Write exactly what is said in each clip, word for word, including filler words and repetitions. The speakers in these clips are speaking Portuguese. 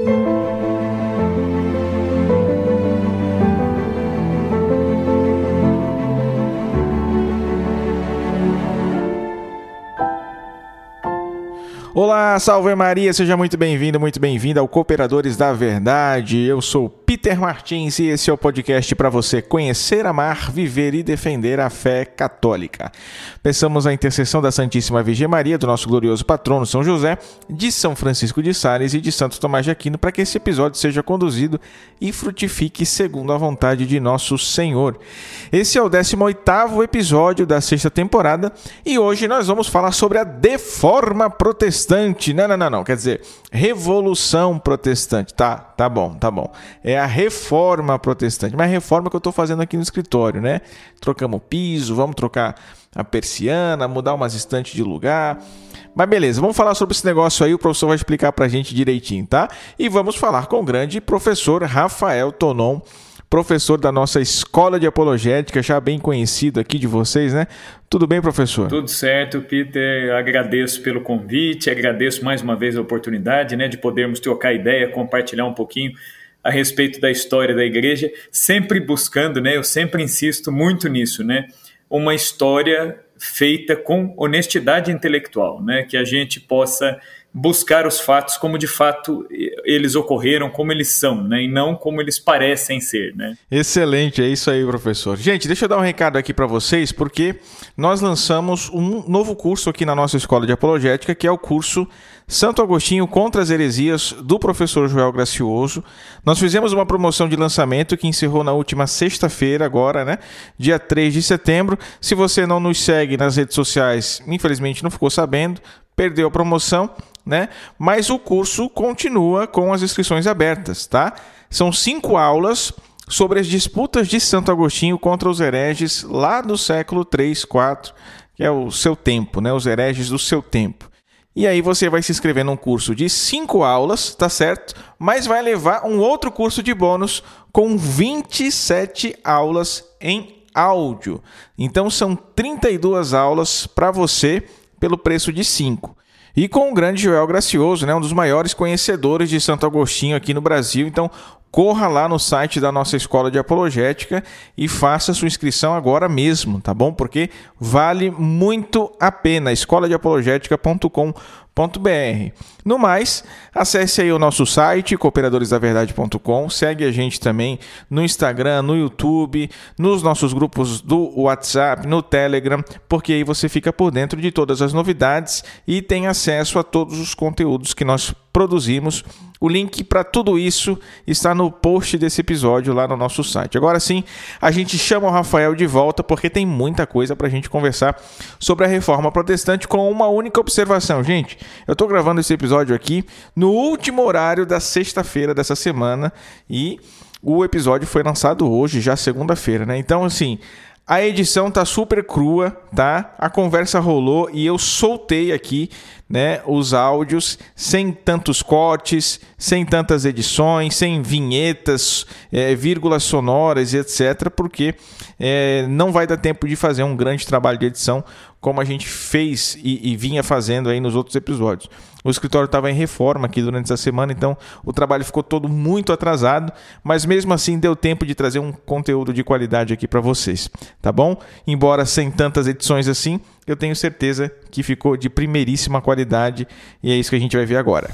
Olá, salve Maria, seja muito bem-vindo, muito bem-vinda ao Cooperadores da Verdade. Eu sou Peter Martins e esse é o podcast para você conhecer, amar, viver e defender a fé católica. Peçamos a intercessão da Santíssima Virgem Maria, do nosso glorioso patrono São José, de São Francisco de Sales e de Santo Tomás de Aquino, para que esse episódio seja conduzido e frutifique segundo a vontade de nosso Senhor. Esse é o décimo oitavo episódio da sexta temporada e hoje nós vamos falar sobre a Deforma Protestante. Não, não, não, não, quer dizer, Revolução Protestante, tá, tá bom, tá bom, é a Reforma Protestante, mas a reforma que eu estou fazendo aqui no escritório, né, trocamos o piso, vamos trocar a persiana, mudar umas estantes de lugar, mas beleza, vamos falar sobre esse negócio aí, o professor vai explicar pra gente direitinho, tá, e vamos falar com o grande professor Rafael Tonon, professor da nossa Escola de Apologética, já bem conhecido aqui de vocês, né? Tudo bem, professor? Tudo certo, Peter. Agradeço pelo convite, agradeço mais uma vez a oportunidade, né, de podermos trocar ideia, compartilhar um pouquinho a respeito da história da igreja, sempre buscando, né, eu sempre insisto muito nisso, né, uma história feita com honestidade intelectual, né, que a gente possa buscar os fatos como de fato eles ocorreram, como eles são, né? E não como eles parecem ser, né? Excelente, é isso aí, professor. Gente, deixa eu dar um recado aqui para vocês, porque nós lançamos um novo curso aqui na nossa Escola de Apologética, que é o curso Santo Agostinho contra as Heresias, do professor Joel Gracioso. Nós fizemos uma promoção de lançamento que encerrou na última sexta-feira, agora, né? Dia três de setembro. Se você não nos segue nas redes sociais, infelizmente não ficou sabendo, perdeu a promoção, né? Mas o curso continua com as inscrições abertas, tá? São cinco aulas sobre as disputas de Santo Agostinho contra os hereges lá do século três, quatro, que é o seu tempo, né? Os hereges do seu tempo. E aí você vai se inscrever num curso de cinco aulas, tá certo? Mas vai levar um outro curso de bônus com vinte e sete aulas em áudio. Então são trinta e duas aulas para você pelo preço de cinco. E com o grande Joel Gracioso, né, um dos maiores conhecedores de Santo Agostinho aqui no Brasil. Então, corra lá no site da nossa Escola de Apologética e faça sua inscrição agora mesmo, tá bom? Porque vale muito a pena. escola de apologética ponto com ponto b r. No mais, acesse aí o nosso site, cooperadores da verdade ponto com, segue a gente também no Instagram, no YouTube, nos nossos grupos do WhatsApp, no Telegram, porque aí você fica por dentro de todas as novidades e tem acesso a todos os conteúdos que nós produzimos. O link para tudo isso está no post desse episódio lá no nosso site. Agora sim, a gente chama o Rafael de volta porque tem muita coisa para a gente conversar sobre a Reforma Protestante com uma única observação. Gente, eu estou gravando esse episódio aqui no último horário da sexta-feira dessa semana e o episódio foi lançado hoje, já segunda-feira, né? Então, assim, a edição tá super crua, tá? A conversa rolou e eu soltei aqui, né, os áudios sem tantos cortes, sem tantas edições, sem vinhetas, é, vírgulas sonoras e etcétera, porque é, não vai dar tempo de fazer um grande trabalho de edição como a gente fez e, e vinha fazendo aí nos outros episódios. O escritório estava em reforma aqui durante essa semana, então o trabalho ficou todo muito atrasado, mas mesmo assim deu tempo de trazer um conteúdo de qualidade aqui para vocês, tá bom? Embora sem tantas edições assim, eu tenho certeza que ficou de primeiríssima qualidade e é isso que a gente vai ver agora.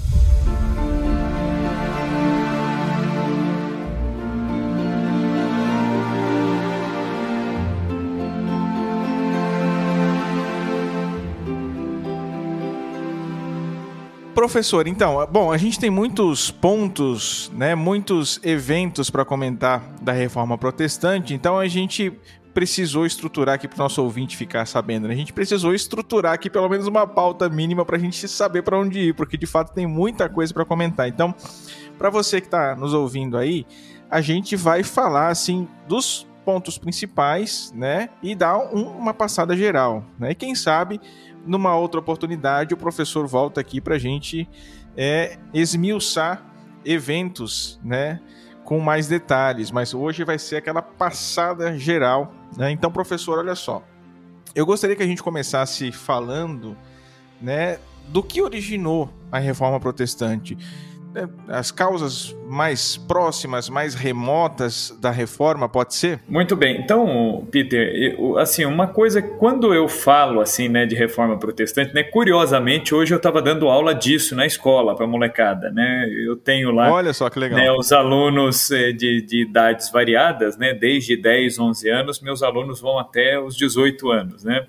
Professor, então, bom, a gente tem muitos pontos, né, muitos eventos para comentar da Reforma Protestante, então a gente precisou estruturar aqui para o nosso ouvinte ficar sabendo, né? A gente precisou estruturar aqui pelo menos uma pauta mínima para a gente saber para onde ir, porque de fato tem muita coisa para comentar. Então, para você que está nos ouvindo aí, a gente vai falar assim dos pontos principais, né, e dar um, uma passada geral, né? E quem sabe numa outra oportunidade o professor volta aqui para a gente é, esmiuçar eventos, né, com mais detalhes, mas hoje vai ser aquela passada geral, né? Então, professor, olha só, eu gostaria que a gente começasse falando, né, do que originou a Reforma Protestante. as causas mais próximas, mais remotas da reforma, pode ser? Muito bem. Então, Peter, eu, assim, uma coisa, quando eu falo assim, né, de reforma protestante, né, curiosamente, hoje eu estava dando aula disso na escola para a molecada, né? Eu tenho lá, olha só que legal, né, os alunos de, de idades variadas, né, desde dez, onze anos, meus alunos vão até os dezoito anos, né?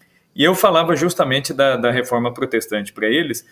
E eu falava justamente da, da reforma protestante para eles.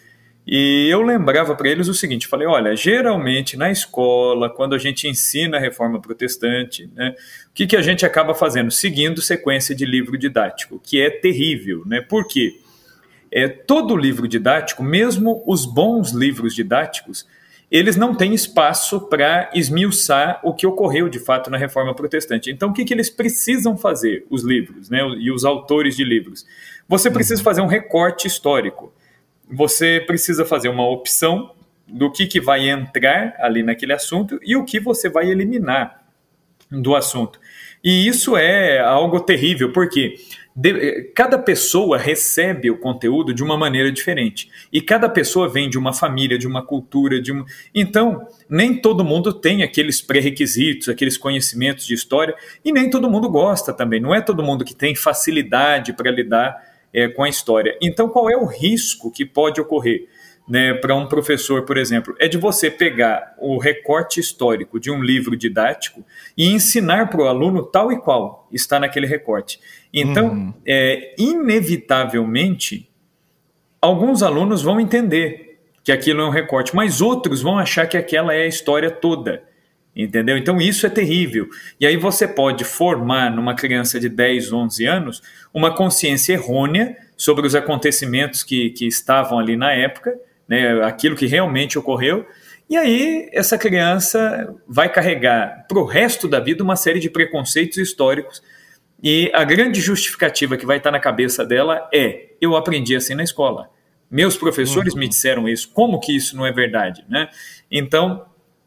E eu lembrava para eles o seguinte, falei, olha, geralmente na escola, quando a gente ensina a reforma protestante, né, o que, que a gente acaba fazendo? Seguindo sequência de livro didático, que é terrível, né? Por quê? É, todo livro didático, mesmo os bons livros didáticos, eles não têm espaço para esmiuçar o que ocorreu de fato na reforma protestante. Então, o que, que eles precisam fazer, os livros, né, e os autores de livros? Você precisa fazer um recorte histórico. Você precisa fazer uma opção do que, que vai entrar ali naquele assunto e o que você vai eliminar do assunto. E isso é algo terrível, porque de, cada pessoa recebe o conteúdo de uma maneira diferente. E cada pessoa vem de uma família, de uma cultura, de uma... Então, nem todo mundo tem aqueles pré-requisitos, aqueles conhecimentos de história, e nem todo mundo gosta também. Não é todo mundo que tem facilidade para lidar É, com a história. Então, qual é o risco que pode ocorrer, né, para um professor, por exemplo? É de você pegar o recorte histórico de um livro didático e ensinar para o aluno tal e qual está naquele recorte. Então, uhum. é, inevitavelmente, alguns alunos vão entender que aquilo é um recorte, mas outros vão achar que aquela é a história toda. Entendeu? Então isso é terrível. E aí você pode formar numa criança de dez, onze anos uma consciência errônea sobre os acontecimentos que, que estavam ali na época, né, aquilo que realmente ocorreu, e aí essa criança vai carregar para o resto da vida uma série de preconceitos históricos, e a grande justificativa que vai estar na cabeça dela é: eu aprendi assim na escola, meus professores uhum. me disseram isso, como que isso não é verdade, né? Então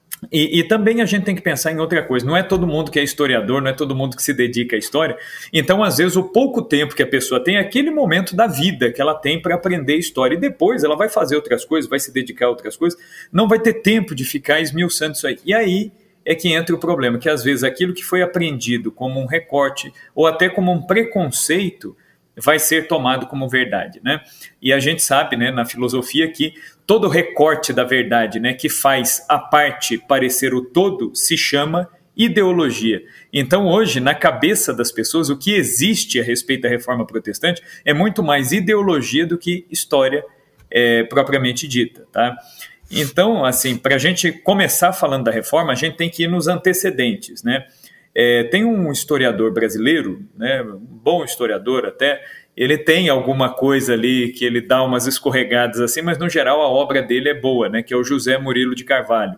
E, e também a gente tem que pensar em outra coisa, não é todo mundo que é historiador, não é todo mundo que se dedica à história, então às vezes o pouco tempo que a pessoa tem é aquele momento da vida que ela tem para aprender história, e depois ela vai fazer outras coisas, vai se dedicar a outras coisas, não vai ter tempo de ficar esmiuçando isso aí, e aí é que entra o problema, que às vezes aquilo que foi aprendido como um recorte, ou até como um preconceito, vai ser tomado como verdade, né? E a gente sabe, né, na filosofia, que todo recorte da verdade, né, que faz a parte parecer o todo se chama ideologia. Então hoje, na cabeça das pessoas, o que existe a respeito da reforma protestante é muito mais ideologia do que história é, propriamente dita, tá? Então, assim, para a gente começar falando da reforma, a gente tem que ir nos antecedentes, né? É, tem um historiador brasileiro, né, um bom historiador até, ele tem alguma coisa ali que ele dá umas escorregadas assim, mas no geral a obra dele é boa, né, que é o José Murilo de Carvalho.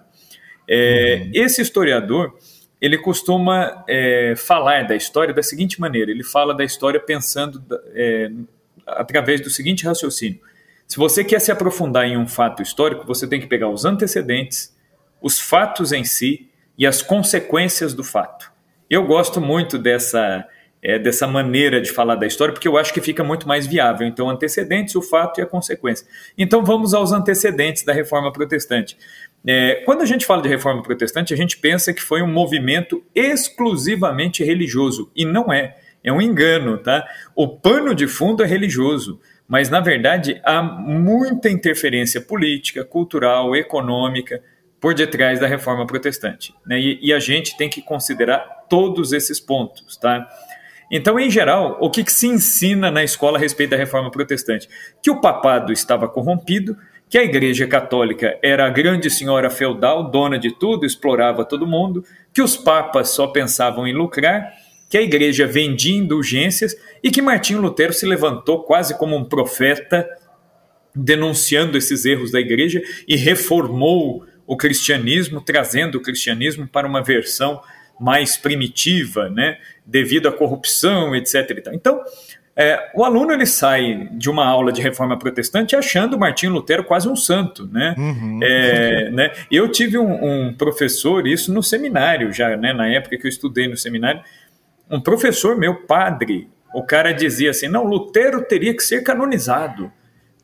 É, uhum. Esse historiador, ele costuma é, falar da história da seguinte maneira, ele fala da história pensando é, através do seguinte raciocínio: se você quer se aprofundar em um fato histórico, você tem que pegar os antecedentes, os fatos em si e as consequências do fato. Eu gosto muito dessa, é, dessa maneira de falar da história, porque eu acho que fica muito mais viável. Então, antecedentes, o fato e a consequência. Então, vamos aos antecedentes da Reforma Protestante. É, quando a gente fala de Reforma Protestante, a gente pensa que foi um movimento exclusivamente religioso, e não é. É um engano, tá? O pano de fundo é religioso, mas, na verdade, há muita interferência política, cultural, econômica por detrás da Reforma Protestante, né? E, e a gente tem que considerar todos esses pontos, tá? Então, em geral, o que, que se ensina na escola a respeito da Reforma Protestante? Que o papado estava corrompido, que a Igreja Católica era a grande senhora feudal, dona de tudo, explorava todo mundo, que os papas só pensavam em lucrar, que a Igreja vendia indulgências e que Martinho Lutero se levantou quase como um profeta, denunciando esses erros da Igreja e reformou o cristianismo, trazendo o cristianismo para uma versão mais primitiva, né, devido à corrupção, etcétera. Então, é, o aluno ele sai de uma aula de Reforma Protestante achando Martinho Lutero quase um santo, né? Uhum. É, né? Eu tive um, um professor, isso no seminário já, né, na época que eu estudei no seminário, um professor meu, padre, o cara dizia assim, não, Lutero teria que ser canonizado,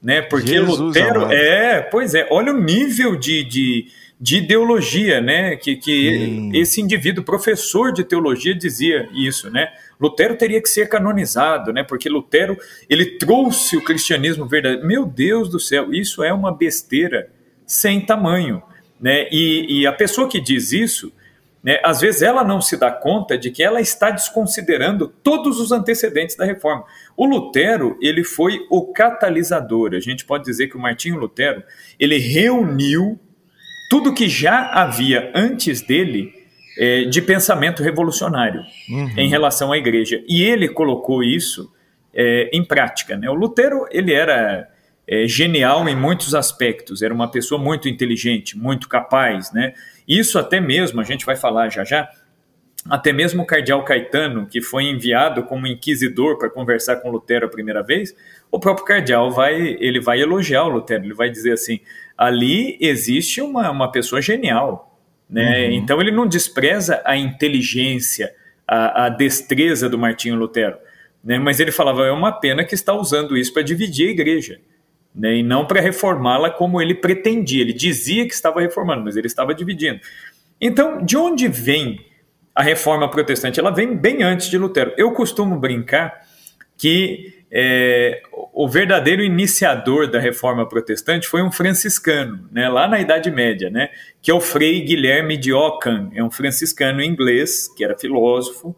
né? Porque Jesus Lutero... amado. É, pois é, olha o nível de... de de ideologia, né? Que, que esse indivíduo, professor de teologia, dizia isso, né? Lutero teria que ser canonizado, né? Porque Lutero, ele trouxe o cristianismo verdadeiro. Meu Deus do céu, isso é uma besteira sem tamanho, né? E, e a pessoa que diz isso, né, às vezes ela não se dá conta de que ela está desconsiderando todos os antecedentes da reforma. O Lutero, ele foi o catalisador. A gente pode dizer que o Martinho Lutero, ele reuniu tudo que já havia antes dele é, de pensamento revolucionário uhum. em relação à igreja. E ele colocou isso é, em prática, né? O Lutero, ele era é, genial em muitos aspectos, era uma pessoa muito inteligente, muito capaz, né? Isso até mesmo, a gente vai falar já já, até mesmo o cardeal Caetano, que foi enviado como inquisidor para conversar com Lutero a primeira vez, o próprio cardeal vai, ele vai elogiar o Lutero, ele vai dizer assim, ali existe uma, uma pessoa genial, né? Uhum. Então ele não despreza a inteligência, a, a destreza do Martinho Lutero, né? Mas ele falava, é uma pena que está usando isso para dividir a igreja, né? E não para reformá-la como ele pretendia. Ele dizia que estava reformando, mas ele estava dividindo. Então, de onde vem a reforma protestante? Ela vem bem antes de Lutero. Eu costumo brincar que é, o verdadeiro iniciador da reforma protestante foi um franciscano, né, lá na Idade Média, né, que é o Frei Guilherme de Ockham, é um franciscano inglês, que era filósofo,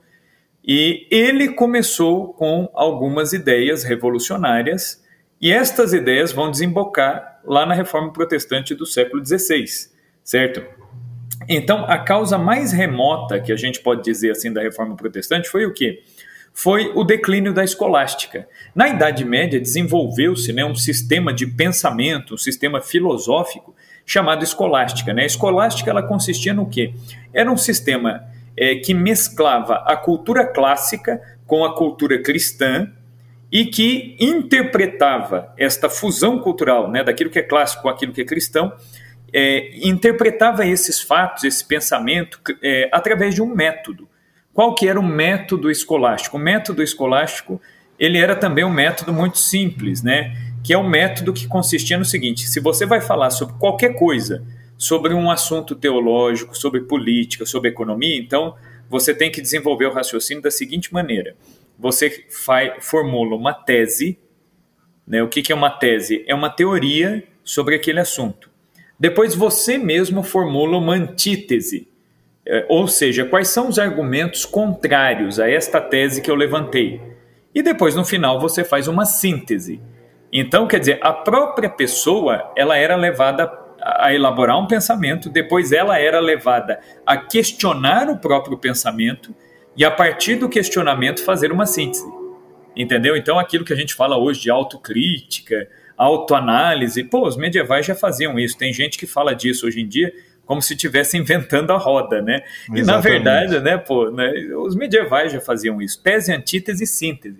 e ele começou com algumas ideias revolucionárias, e estas ideias vão desembocar lá na reforma protestante do século dezesseis, certo? Então, a causa mais remota, que a gente pode dizer assim, da reforma protestante foi o quê? Foi o declínio da escolástica. Na Idade Média desenvolveu-se, né, um sistema de pensamento, um sistema filosófico chamado escolástica, né? A escolástica, ela consistia no quê? Era um sistema é, que mesclava a cultura clássica com a cultura cristã e que interpretava esta fusão cultural, né, daquilo que é clássico com aquilo que é cristão, é, interpretava esses fatos, esse pensamento, é, através de um método. Qual que era o método escolástico? O método escolástico, ele era também um método muito simples, né? Que é um método que consistia no seguinte, se você vai falar sobre qualquer coisa, sobre um assunto teológico, sobre política, sobre economia, então você tem que desenvolver o raciocínio da seguinte maneira. Você faz, formula uma tese, né? O que, que é uma tese? É uma teoria sobre aquele assunto. Depois você mesmo formula uma antítese. Ou seja, quais são os argumentos contrários a esta tese que eu levantei. E depois, no final, você faz uma síntese. Então, quer dizer, a própria pessoa, ela era levada a elaborar um pensamento, depois ela era levada a questionar o próprio pensamento e, a partir do questionamento, fazer uma síntese. Entendeu? Então, aquilo que a gente fala hoje de autocrítica, autoanálise, pô, os medievais já faziam isso. Tem gente que fala disso hoje em dia como se estivesse inventando a roda, né? E, exatamente, na verdade, né, pô, né, os medievais já faziam isso. Tese, antítese e síntese.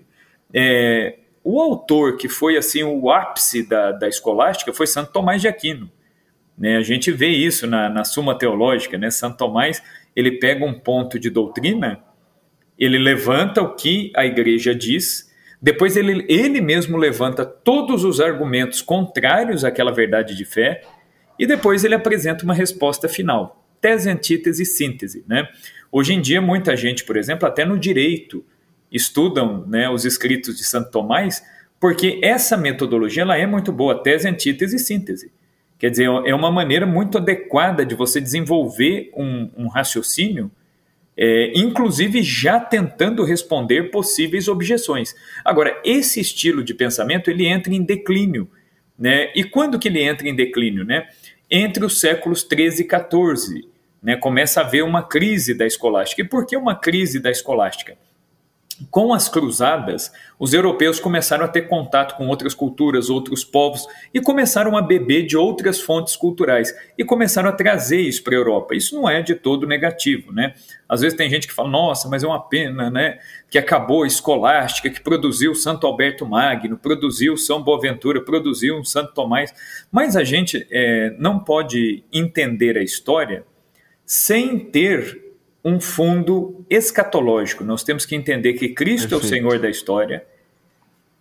É, o autor que foi assim o ápice da, da escolástica foi Santo Tomás de Aquino. Né? A gente vê isso na, na Suma Teológica, né? Santo Tomás, ele pega um ponto de doutrina, ele levanta o que a igreja diz, depois ele, ele mesmo levanta todos os argumentos contrários àquela verdade de fé, e depois ele apresenta uma resposta final. Tese, antítese e síntese. Né? Hoje em dia, muita gente, por exemplo, até no direito, estudam, né, os escritos de Santo Tomás, porque essa metodologia ela é muito boa, tese, antítese e síntese. Quer dizer, é uma maneira muito adequada de você desenvolver um, um raciocínio, é, inclusive já tentando responder possíveis objeções. Agora, esse estilo de pensamento ele entra em declínio. Né? E quando que ele entra em declínio? Né? Entre os séculos treze e quatorze, né? Começa a haver uma crise da escolástica. E por que uma crise da escolástica? Com as cruzadas, os europeus começaram a ter contato com outras culturas, outros povos, e começaram a beber de outras fontes culturais, e começaram a trazer isso para a Europa. Isso não é de todo negativo, né? Às vezes tem gente que fala, nossa, mas é uma pena, né, que acabou a escolástica, que produziu Santo Alberto Magno, produziu São Boaventura, produziu um Santo Tomás. Mas a gente é, não pode entender a história sem ter um fundo escatológico. Nós temos que entender que Cristo Perfeito. É o Senhor da história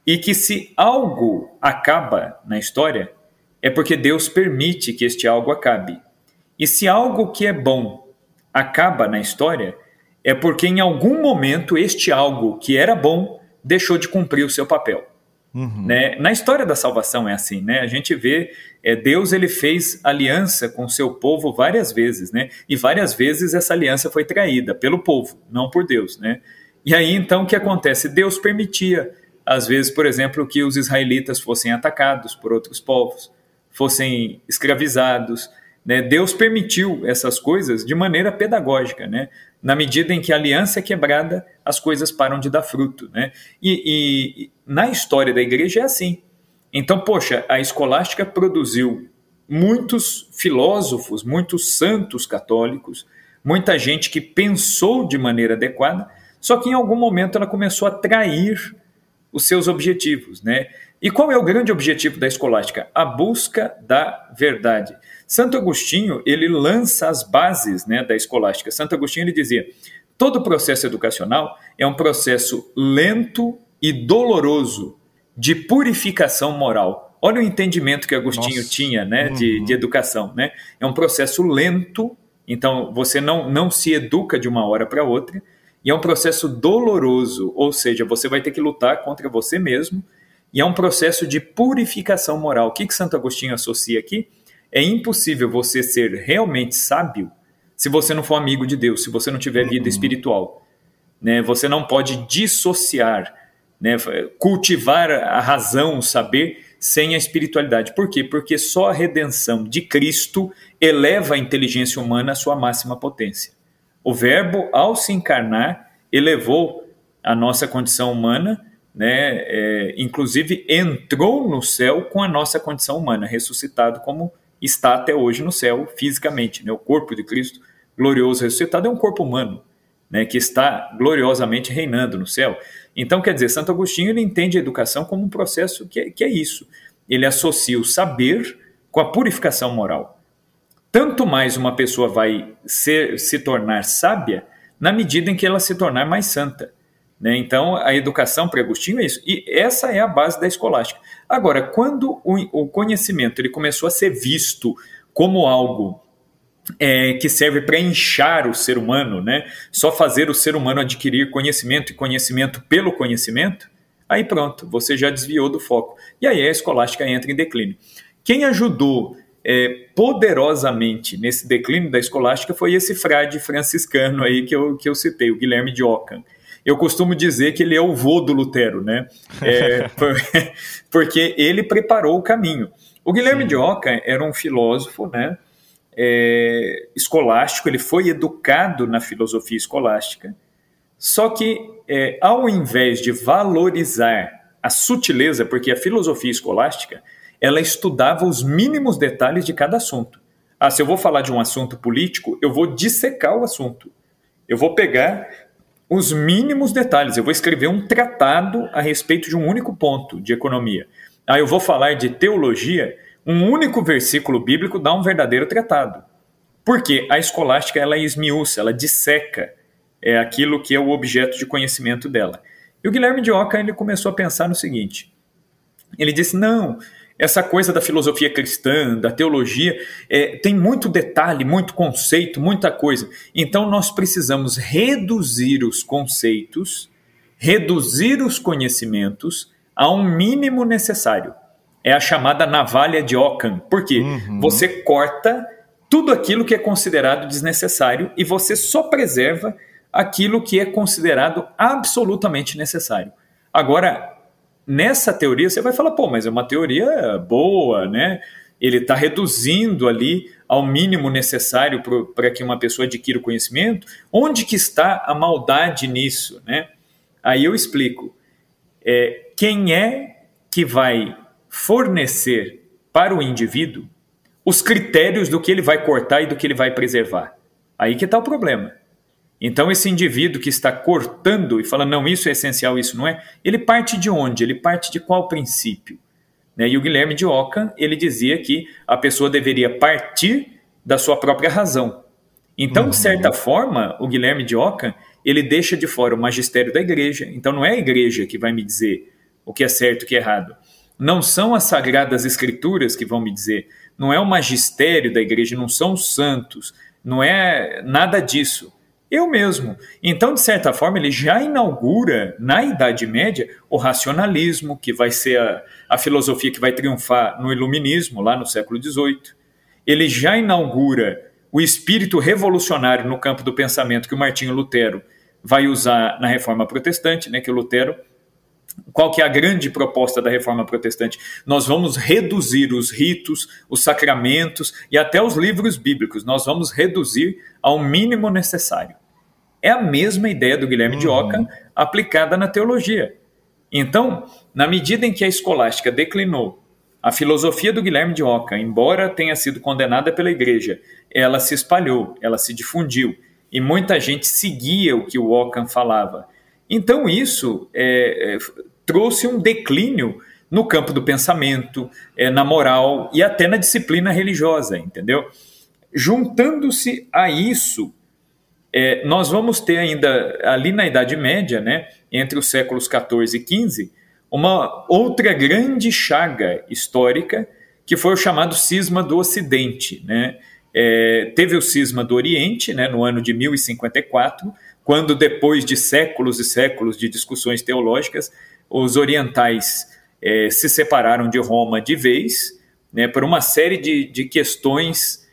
e que se algo acaba na história, é porque Deus permite que este algo acabe. E se algo que é bom acaba na história, é porque em algum momento este algo que era bom deixou de cumprir o seu papel. Uhum. Né? Na história da salvação é assim, né? A gente vê, é, Deus ele fez aliança com o seu povo várias vezes, né? E várias vezes essa aliança foi traída pelo povo, não por Deus, né? E aí então o que acontece? Deus permitia, às vezes, por exemplo, que os israelitas fossem atacados por outros povos, fossem escravizados, né? Deus permitiu essas coisas de maneira pedagógica, né? Na medida em que a aliança é quebrada, as coisas param de dar fruto, né? E, e na história da igreja é assim. Então, poxa, a escolástica produziu muitos filósofos, muitos santos católicos, muita gente que pensou de maneira adequada, só que em algum momento ela começou a trair os seus objetivos, né? E qual é o grande objetivo da escolástica? A busca da verdade. Santo Agostinho, ele lança as bases, né, da escolástica. Santo Agostinho, ele dizia, todo processo educacional é um processo lento e doloroso de purificação moral. Olha o entendimento que Agostinho Nossa. tinha, né, uhum. de, de educação, né? É um processo lento, então você não, não se educa de uma hora para outra, e é um processo doloroso, ou seja, você vai ter que lutar contra você mesmo, e é um processo de purificação moral. O que, que Santo Agostinho associa aqui? É impossível você ser realmente sábio se você não for amigo de Deus, se você não tiver vida espiritual. Né? Você não pode dissociar, né? Cultivar a razão, o saber, sem a espiritualidade. Por quê? Porque só a redenção de Cristo eleva a inteligência humana à sua máxima potência. O Verbo, ao se encarnar, elevou a nossa condição humana, né? É, inclusive entrou no céu com a nossa condição humana, ressuscitado como está até hoje no céu fisicamente. Né? O corpo de Cristo, glorioso ressuscitado, é um corpo humano, né? Que está gloriosamente reinando no céu. Então, quer dizer, Santo Agostinho ele entende a educação como um processo que é, que é isso. Ele associa o saber com a purificação moral. Tanto mais uma pessoa vai ser, se tornar sábia na medida em que ela se tornar mais santa. Né? Então, a educação para Agostinho é isso. E essa é a base da escolástica. Agora, quando o, o conhecimento ele começou a ser visto como algo é, que serve para inchar o ser humano, né? Só fazer o ser humano adquirir conhecimento e conhecimento pelo conhecimento, aí pronto, você já desviou do foco. E aí a escolástica entra em declínio. Quem ajudou é, poderosamente nesse declínio da escolástica foi esse frade franciscano aí que eu, que eu citei, o Guilherme de Ockham. Eu costumo dizer que ele é o vô do Lutero, né? É, por, porque ele preparou o caminho. O Guilherme Sim. de Ockham era um filósofo, né? É, escolástico, ele foi educado na filosofia escolástica, só que é, ao invés de valorizar a sutileza, porque a filosofia escolástica, ela estudava os mínimos detalhes de cada assunto. Ah, se eu vou falar de um assunto político, eu vou dissecar o assunto. Eu vou pegar os mínimos detalhes, eu vou escrever um tratado a respeito de um único ponto de economia. Ah, eu vou falar de teologia, um único versículo bíblico dá um verdadeiro tratado. Porque a escolástica ela esmiuça, ela disseca é, aquilo que é o objeto de conhecimento dela. E o Guilherme de Ockham ele começou a pensar no seguinte, ele disse, não, essa coisa da filosofia cristã, da teologia, é, tem muito detalhe, muito conceito, muita coisa. Então nós precisamos reduzir os conceitos, reduzir os conhecimentos a um mínimo necessário. É a chamada navalha de Ockham. Por quê? Uhum. Você corta tudo aquilo que é considerado desnecessário e você só preserva aquilo que é considerado absolutamente necessário. Agora, nessa teoria, você vai falar, pô, mas é uma teoria boa, né? Ele está reduzindo ali ao mínimo necessário para que uma pessoa adquira o conhecimento. Onde que está a maldade nisso, né? Aí eu explico. É, quem é que vai fornecer para o indivíduo os critérios do que ele vai cortar e do que ele vai preservar? Aí que está o problema. Então esse indivíduo que está cortando e fala, não, isso é essencial, isso não é, ele parte de onde? Ele parte de qual princípio? Né? E o Guilherme de Ockham, ele dizia que a pessoa deveria partir da sua própria razão. Então, uhum. de certa forma, o Guilherme de Ockham, ele deixa de fora o magistério da igreja. Então não é a igreja que vai me dizer o que é certo e o que é errado. Não são as sagradas escrituras que vão me dizer, não é o magistério da igreja, não são os santos, não é nada disso. Eu mesmo. Então, de certa forma, ele já inaugura, na Idade Média, o racionalismo, que vai ser a, a filosofia que vai triunfar no iluminismo, lá no século dezoito. Ele já inaugura o espírito revolucionário no campo do pensamento que o Martinho Lutero vai usar na Reforma Protestante, né, que o Lutero... Qual que é a grande proposta da Reforma Protestante? Nós vamos reduzir os ritos, os sacramentos e até os livros bíblicos. Nós vamos reduzir ao mínimo necessário. É a mesma ideia do Guilherme uhum. de Ockham aplicada na teologia. Então, na medida em que a escolástica declinou, a filosofia do Guilherme de Ockham, embora tenha sido condenada pela igreja, ela se espalhou, ela se difundiu e muita gente seguia o que o Ockham falava. Então isso é, é, trouxe um declínio no campo do pensamento, é, na moral e até na disciplina religiosa, entendeu? Juntando-se a isso, é, nós vamos ter ainda, ali na Idade Média, né, entre os séculos quatorze e quinze, uma outra grande chaga histórica, que foi o chamado cisma do Ocidente, né? É, teve o cisma do Oriente, né, no ano de mil e cinquenta e quatro, quando depois de séculos e séculos de discussões teológicas, os orientais é, se separaram de Roma de vez, né, por uma série de, de questões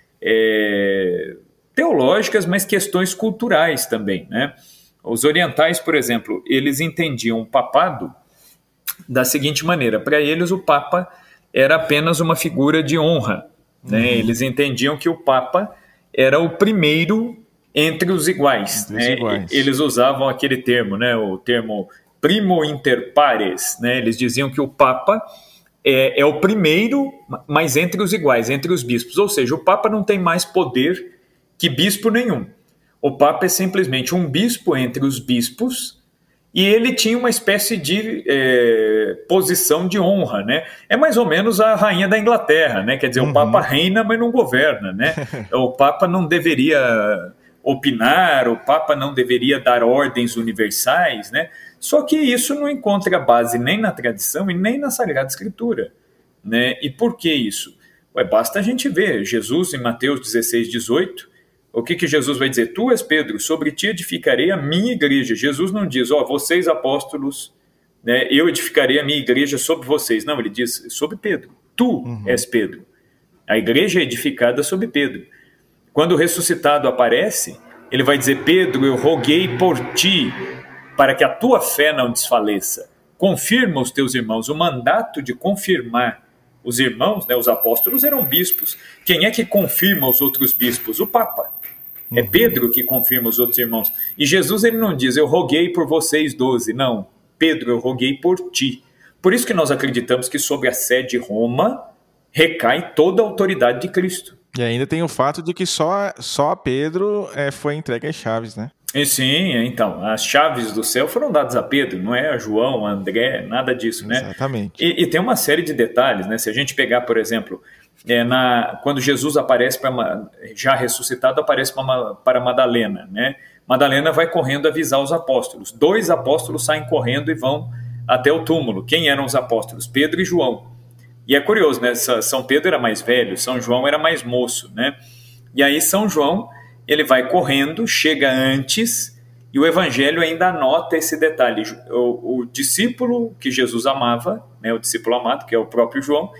é, teológicas, mas questões culturais também, né? Os orientais, por exemplo, eles entendiam o papado da seguinte maneira: para eles o Papa era apenas uma figura de honra, né? Uhum. Eles entendiam que o Papa era o primeiro entre os iguais, entre né? os iguais. Eles usavam aquele termo, né? O termo primo inter pares, né? Eles diziam que o Papa é, é o primeiro, mas entre os iguais, entre os bispos, ou seja, o Papa não tem mais poder que bispo nenhum. O Papa é simplesmente um bispo entre os bispos e ele tinha uma espécie de é, posição de honra, né? É mais ou menos a rainha da Inglaterra, né? Quer dizer, uhum. o Papa reina, mas não governa, né? O Papa não deveria opinar, o Papa não deveria dar ordens universais, né? Só que isso não encontra base nem na tradição e nem na Sagrada Escritura, né? E por que isso? Ué, basta a gente ver Jesus em Mateus dezesseis, dezoito, o que que Jesus vai dizer? Tu és Pedro, sobre ti edificarei a minha igreja. Jesus não diz, ó, oh, vocês apóstolos, né, eu edificarei a minha igreja sobre vocês. Não, ele diz sobre Pedro. Tu uhum. és Pedro. A igreja é edificada sobre Pedro. Quando o ressuscitado aparece, ele vai dizer, Pedro, eu roguei por ti, para que a tua fé não desfaleça. Confirma os teus irmãos. O mandato de confirmar os irmãos, né, os apóstolos, eram bispos. Quem é que confirma os outros bispos? O Papa. É Pedro que confirma os outros irmãos. E Jesus ele não diz, eu roguei por vocês doze. Não, Pedro, eu roguei por ti. Por isso que nós acreditamos que sobre a sé de Roma recai toda a autoridade de Cristo. E ainda tem o fato de que só, só a Pedro é, foi entregue as chaves, né? E sim, então, as chaves do céu foram dadas a Pedro, não é a João, a André, nada disso, né? Exatamente. E, e tem uma série de detalhes, né? Se a gente pegar, por exemplo, é, na, quando Jesus aparece, pra, já ressuscitado, aparece pra, para Madalena, né? Madalena vai correndo avisar os apóstolos. Dois apóstolos saem correndo e vão até o túmulo. Quem eram os apóstolos? Pedro e João. E é curioso, né? São Pedro era mais velho, São João era mais moço, né? E aí São João, ele vai correndo, chega antes, e o Evangelho ainda anota esse detalhe. O, o discípulo que Jesus amava, né, o discípulo amado, que é o próprio João,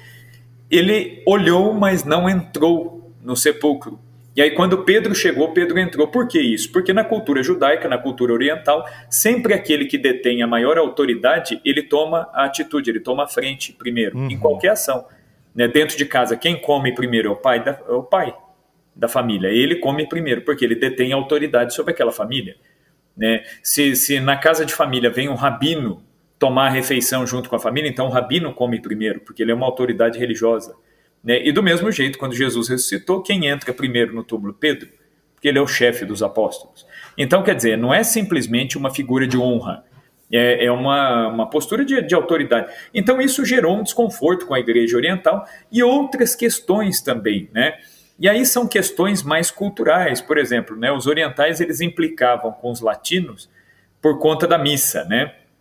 ele olhou, mas não entrou no sepulcro. E aí quando Pedro chegou, Pedro entrou. Por que isso? Porque na cultura judaica, na cultura oriental, sempre aquele que detém a maior autoridade, ele toma a atitude, ele toma a frente primeiro, uhum. em qualquer ação. Né, dentro de casa, quem come primeiro é o pai da, é o pai da família. Ele come primeiro, porque ele detém a autoridade sobre aquela família. Né? Se, se na casa de família vem um rabino tomar a refeição junto com a família, então o rabino come primeiro, porque ele é uma autoridade religiosa. Né? E do mesmo jeito, quando Jesus ressuscitou, quem entra primeiro no túmulo? Pedro, porque ele é o chefe dos apóstolos. Então, quer dizer, não é simplesmente uma figura de honra, é, é uma, uma postura de, de autoridade. Então isso gerou um desconforto com a igreja oriental e outras questões também, né? E aí são questões mais culturais, por exemplo, né? Os orientais eles implicavam com os latinos por conta da missa, né?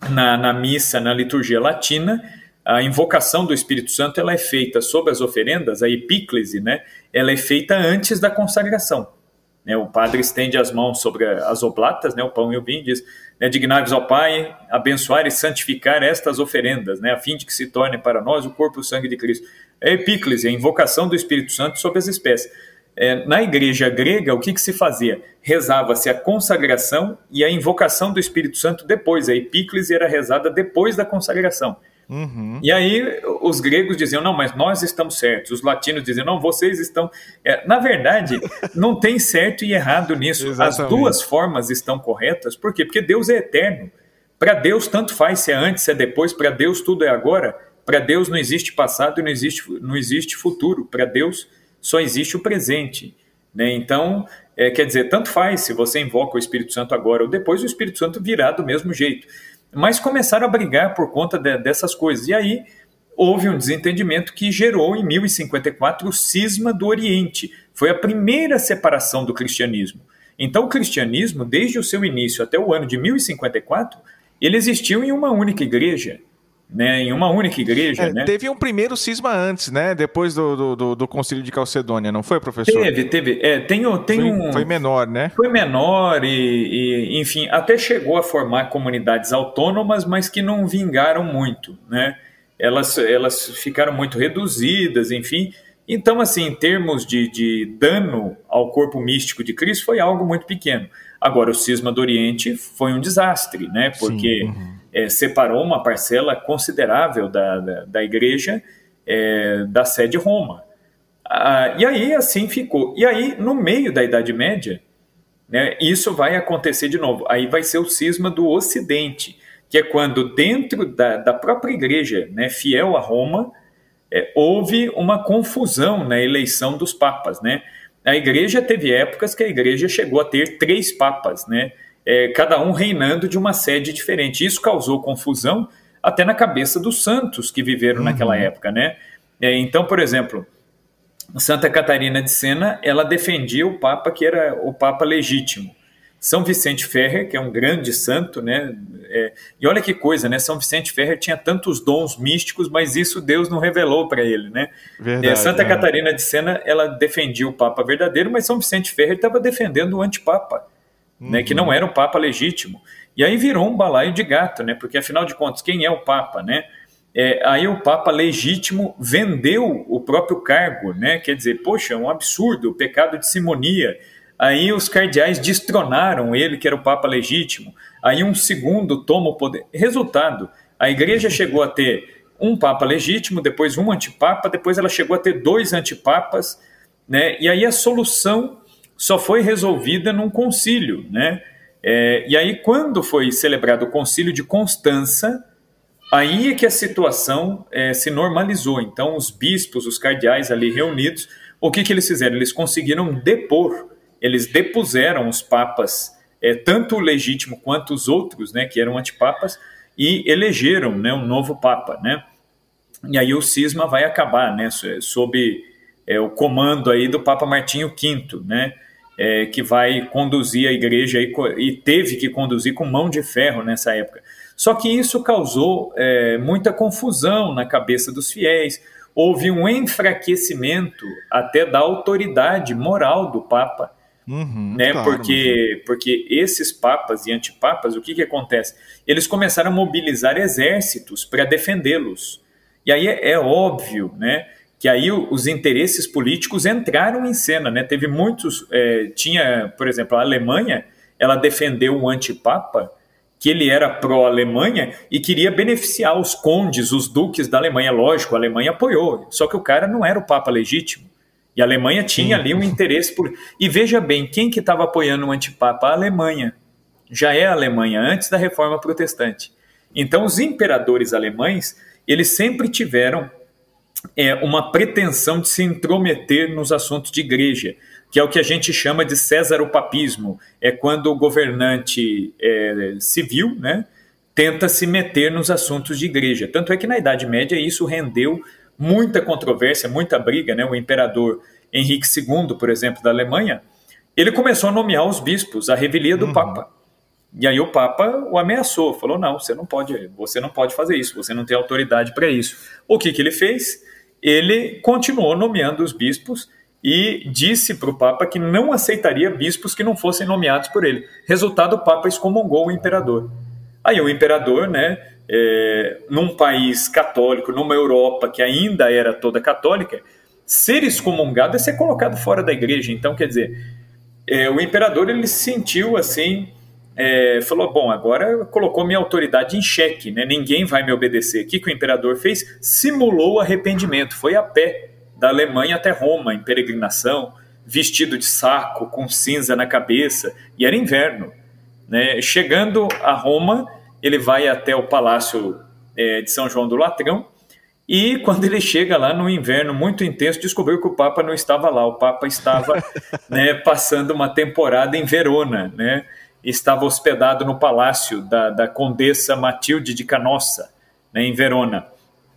na, na missa, na liturgia latina, a invocação do Espírito Santo ela é feita sobre as oferendas, a epíclese, né? Ela é feita antes da consagração. Né? O padre estende as mãos sobre as oblatas, né? O pão e o vinho, e diz, né, dignai-vos ao Pai, abençoar e santificar estas oferendas, né? A fim de que se tornem para nós o corpo e o sangue de Cristo. É a epíclese, a invocação do Espírito Santo sobre as espécies. É, na igreja grega, o que, que se fazia? Rezava-se a consagração e a invocação do Espírito Santo depois. A epíclese era rezada depois da consagração. Uhum. E aí os gregos diziam, não, mas nós estamos certos. Os latinos diziam, não, vocês estão... É, na verdade, não tem certo e errado nisso. Exatamente. As duas formas estão corretas. Por quê? Porque Deus é eterno. Para Deus, tanto faz se é antes, se é depois. Para Deus, tudo é agora. Para Deus não existe passado e não existe, não existe futuro. Para Deus só existe o presente, né? Então, é, quer dizer, tanto faz se você invoca o Espírito Santo agora ou depois, o Espírito Santo virá do mesmo jeito. Mas começaram a brigar por conta de, dessas coisas. E aí houve um desentendimento que gerou, em mil e cinquenta e quatro, o cisma do Oriente. Foi a primeira separação do cristianismo. Então, o cristianismo, desde o seu início até o ano de mil e cinquenta e quatro, ele existiu em uma única igreja. Né, em uma única igreja. É, né? Teve um primeiro cisma antes, né? Depois do, do, do Concílio de Calcedônia, não foi, professor? Teve, teve. É, tem, tem foi, um, foi menor, né? Foi menor e, e, enfim, até chegou a formar comunidades autônomas, mas que não vingaram muito, né? Elas, elas ficaram muito reduzidas, enfim. Então, assim, em termos de, de dano ao corpo místico de Cristo, foi algo muito pequeno. Agora, o cisma do Oriente foi um desastre, né? Porque... Sim, uhum. É, separou uma parcela considerável da, da, da igreja é, da sede Roma. Ah, e aí assim ficou. E aí, no meio da Idade Média, né, isso vai acontecer de novo. Aí vai ser o cisma do Ocidente, que é quando dentro da, da própria igreja, né, fiel a Roma, é, houve uma confusão na eleição dos papas. Né? A igreja teve épocas que a igreja chegou a ter três papas, né? É, cada um reinando de uma sede diferente. Isso causou confusão até na cabeça dos santos que viveram uhum. naquela época, né? É, então, por exemplo, Santa Catarina de Sena, ela defendia o Papa que era o Papa legítimo. São Vicente Ferrer, que é um grande santo, né? É, e olha que coisa, né? São Vicente Ferrer tinha tantos dons místicos, mas isso Deus não revelou para ele, né? Verdade, é, Santa é. Catarina de Sena, ela defendia o Papa verdadeiro, mas São Vicente Ferrer estava defendendo o antipapa. Né, que não era o Papa legítimo. E aí virou um balaio de gato, né, porque afinal de contas, quem é o Papa? Né? É, aí o Papa legítimo vendeu o próprio cargo, né? Quer dizer, poxa, é um absurdo, o pecado de simonia. Aí os cardeais destronaram ele, que era o Papa legítimo. Aí um segundo toma o poder. Resultado, a igreja chegou a ter um Papa legítimo, depois um antipapa, depois ela chegou a ter dois antipapas, né? E aí a solução só foi resolvida num concílio, né? É, e aí, quando foi celebrado o concílio de Constança, aí é que a situação é, se normalizou. Então, os bispos, os cardeais ali reunidos, o que, que eles fizeram? Eles conseguiram depor, eles depuseram os papas, é, tanto o legítimo quanto os outros, né, que eram antipapas, e elegeram, né, um novo papa, né? E aí o cisma vai acabar, né, sob é, o comando aí do Papa Martinho quinto, né? É, que vai conduzir a igreja e, e teve que conduzir com mão de ferro nessa época. Só que isso causou é, muita confusão na cabeça dos fiéis, houve um enfraquecimento até da autoridade moral do Papa, uhum, né? Claro, porque, porque esses papas e antipapas, o que, que acontece? Eles começaram a mobilizar exércitos para defendê-los. E aí é, é óbvio, né, que aí os interesses políticos entraram em cena, né? Teve muitos, é, tinha, por exemplo, a Alemanha, ela defendeu um antipapa, que ele era pró-Alemanha e queria beneficiar os condes, os duques da Alemanha. Lógico, a Alemanha apoiou, só que o cara não era o papa legítimo. E a Alemanha tinha ali um interesse político. E veja bem, quem que estava apoiando o antipapa? A Alemanha. Já é a Alemanha, antes da Reforma Protestante. Então, os imperadores alemães, eles sempre tiveram é, uma pretensão de se intrometer nos assuntos de igreja, que é o que a gente chama de césaropapismo. É quando o governante é, civil, né, tenta se meter nos assuntos de igreja. Tanto é que na Idade Média isso rendeu muita controvérsia, muita briga, né? O imperador Henrique segundo, por exemplo, da Alemanha, ele começou a nomear os bispos, a revelia do uhum. Papa. E aí o Papa o ameaçou, falou, não, você não pode, você não pode fazer isso, você não tem autoridade para isso. O que, que ele fez? Ele continuou nomeando os bispos e disse para o Papa que não aceitaria bispos que não fossem nomeados por ele. Resultado, o Papa excomungou o imperador. Aí o imperador, né, é, num país católico, numa Europa que ainda era toda católica, ser excomungado é ser colocado fora da igreja. Então, quer dizer, é, o imperador ele se sentiu assim... É, falou, bom, agora colocou minha autoridade em xeque, né? Ninguém vai me obedecer. O que, que o imperador fez? Simulou arrependimento, foi a pé da Alemanha até Roma, em peregrinação, vestido de saco, com cinza na cabeça, e era inverno, né? Chegando a Roma, ele vai até o palácio é, de São João do Latrão, e quando ele chega lá no inverno muito intenso, descobriu que o Papa não estava lá, o Papa estava né, passando uma temporada em Verona, né? Estava hospedado no palácio da, da Condessa Matilde de Canossa, né, em Verona.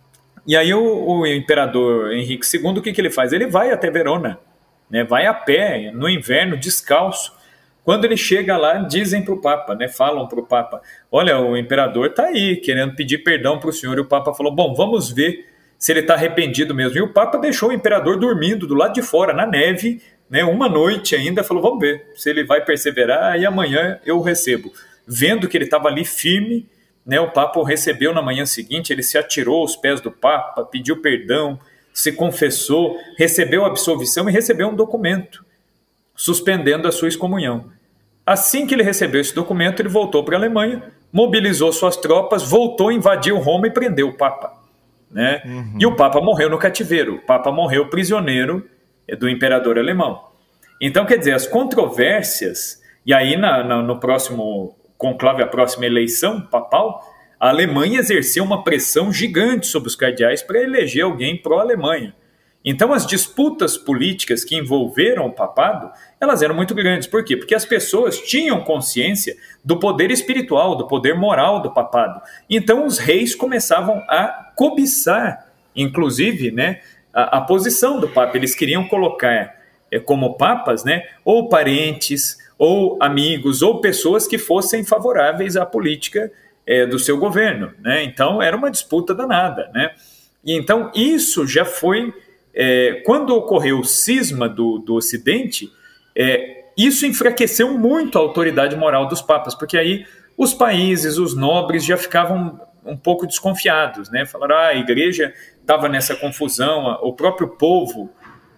E aí o, o imperador Henrique segundo, o que, que ele faz? Ele vai até Verona, né, vai a pé, no inverno, descalço. Quando ele chega lá, dizem para o Papa, né, falam para o Papa, olha, o imperador está aí, querendo pedir perdão para o senhor. E o Papa falou, bom, vamos ver se ele está arrependido mesmo. E o Papa deixou o imperador dormindo do lado de fora, na neve, né, uma noite ainda, falou, vamos ver se ele vai perseverar e amanhã eu o recebo. Vendo que ele estava ali firme, né, o Papa o recebeu na manhã seguinte, ele se atirou aos pés do Papa, pediu perdão, se confessou, recebeu a absolvição e recebeu um documento, suspendendo a sua excomunhão. Assim que ele recebeu esse documento, ele voltou para a Alemanha, mobilizou suas tropas, voltou, invadiu Roma e prendeu o Papa. Né? Uhum. E o Papa morreu no cativeiro, o Papa morreu prisioneiro do imperador alemão. Então, quer dizer, as controvérsias, e aí na, na, no próximo conclave, a próxima eleição papal, a Alemanha exerceu uma pressão gigante sobre os cardeais para eleger alguém pró-Alemanha. Então, as disputas políticas que envolveram o papado, elas eram muito grandes. Por quê? Porque as pessoas tinham consciência do poder espiritual, do poder moral do papado. Então, os reis começavam a cobiçar, inclusive, né, A, a posição do Papa. Eles queriam colocar é, como papas, né, ou parentes, ou amigos, ou pessoas que fossem favoráveis à política é, do seu governo. Né? Então, era uma disputa danada. Né? E então, isso já foi... É, quando ocorreu o cisma do, do Ocidente, é, isso enfraqueceu muito a autoridade moral dos papas, porque aí os países, os nobres já ficavam um pouco desconfiados, né? Falaram, ah, a igreja estava nessa confusão, o próprio povo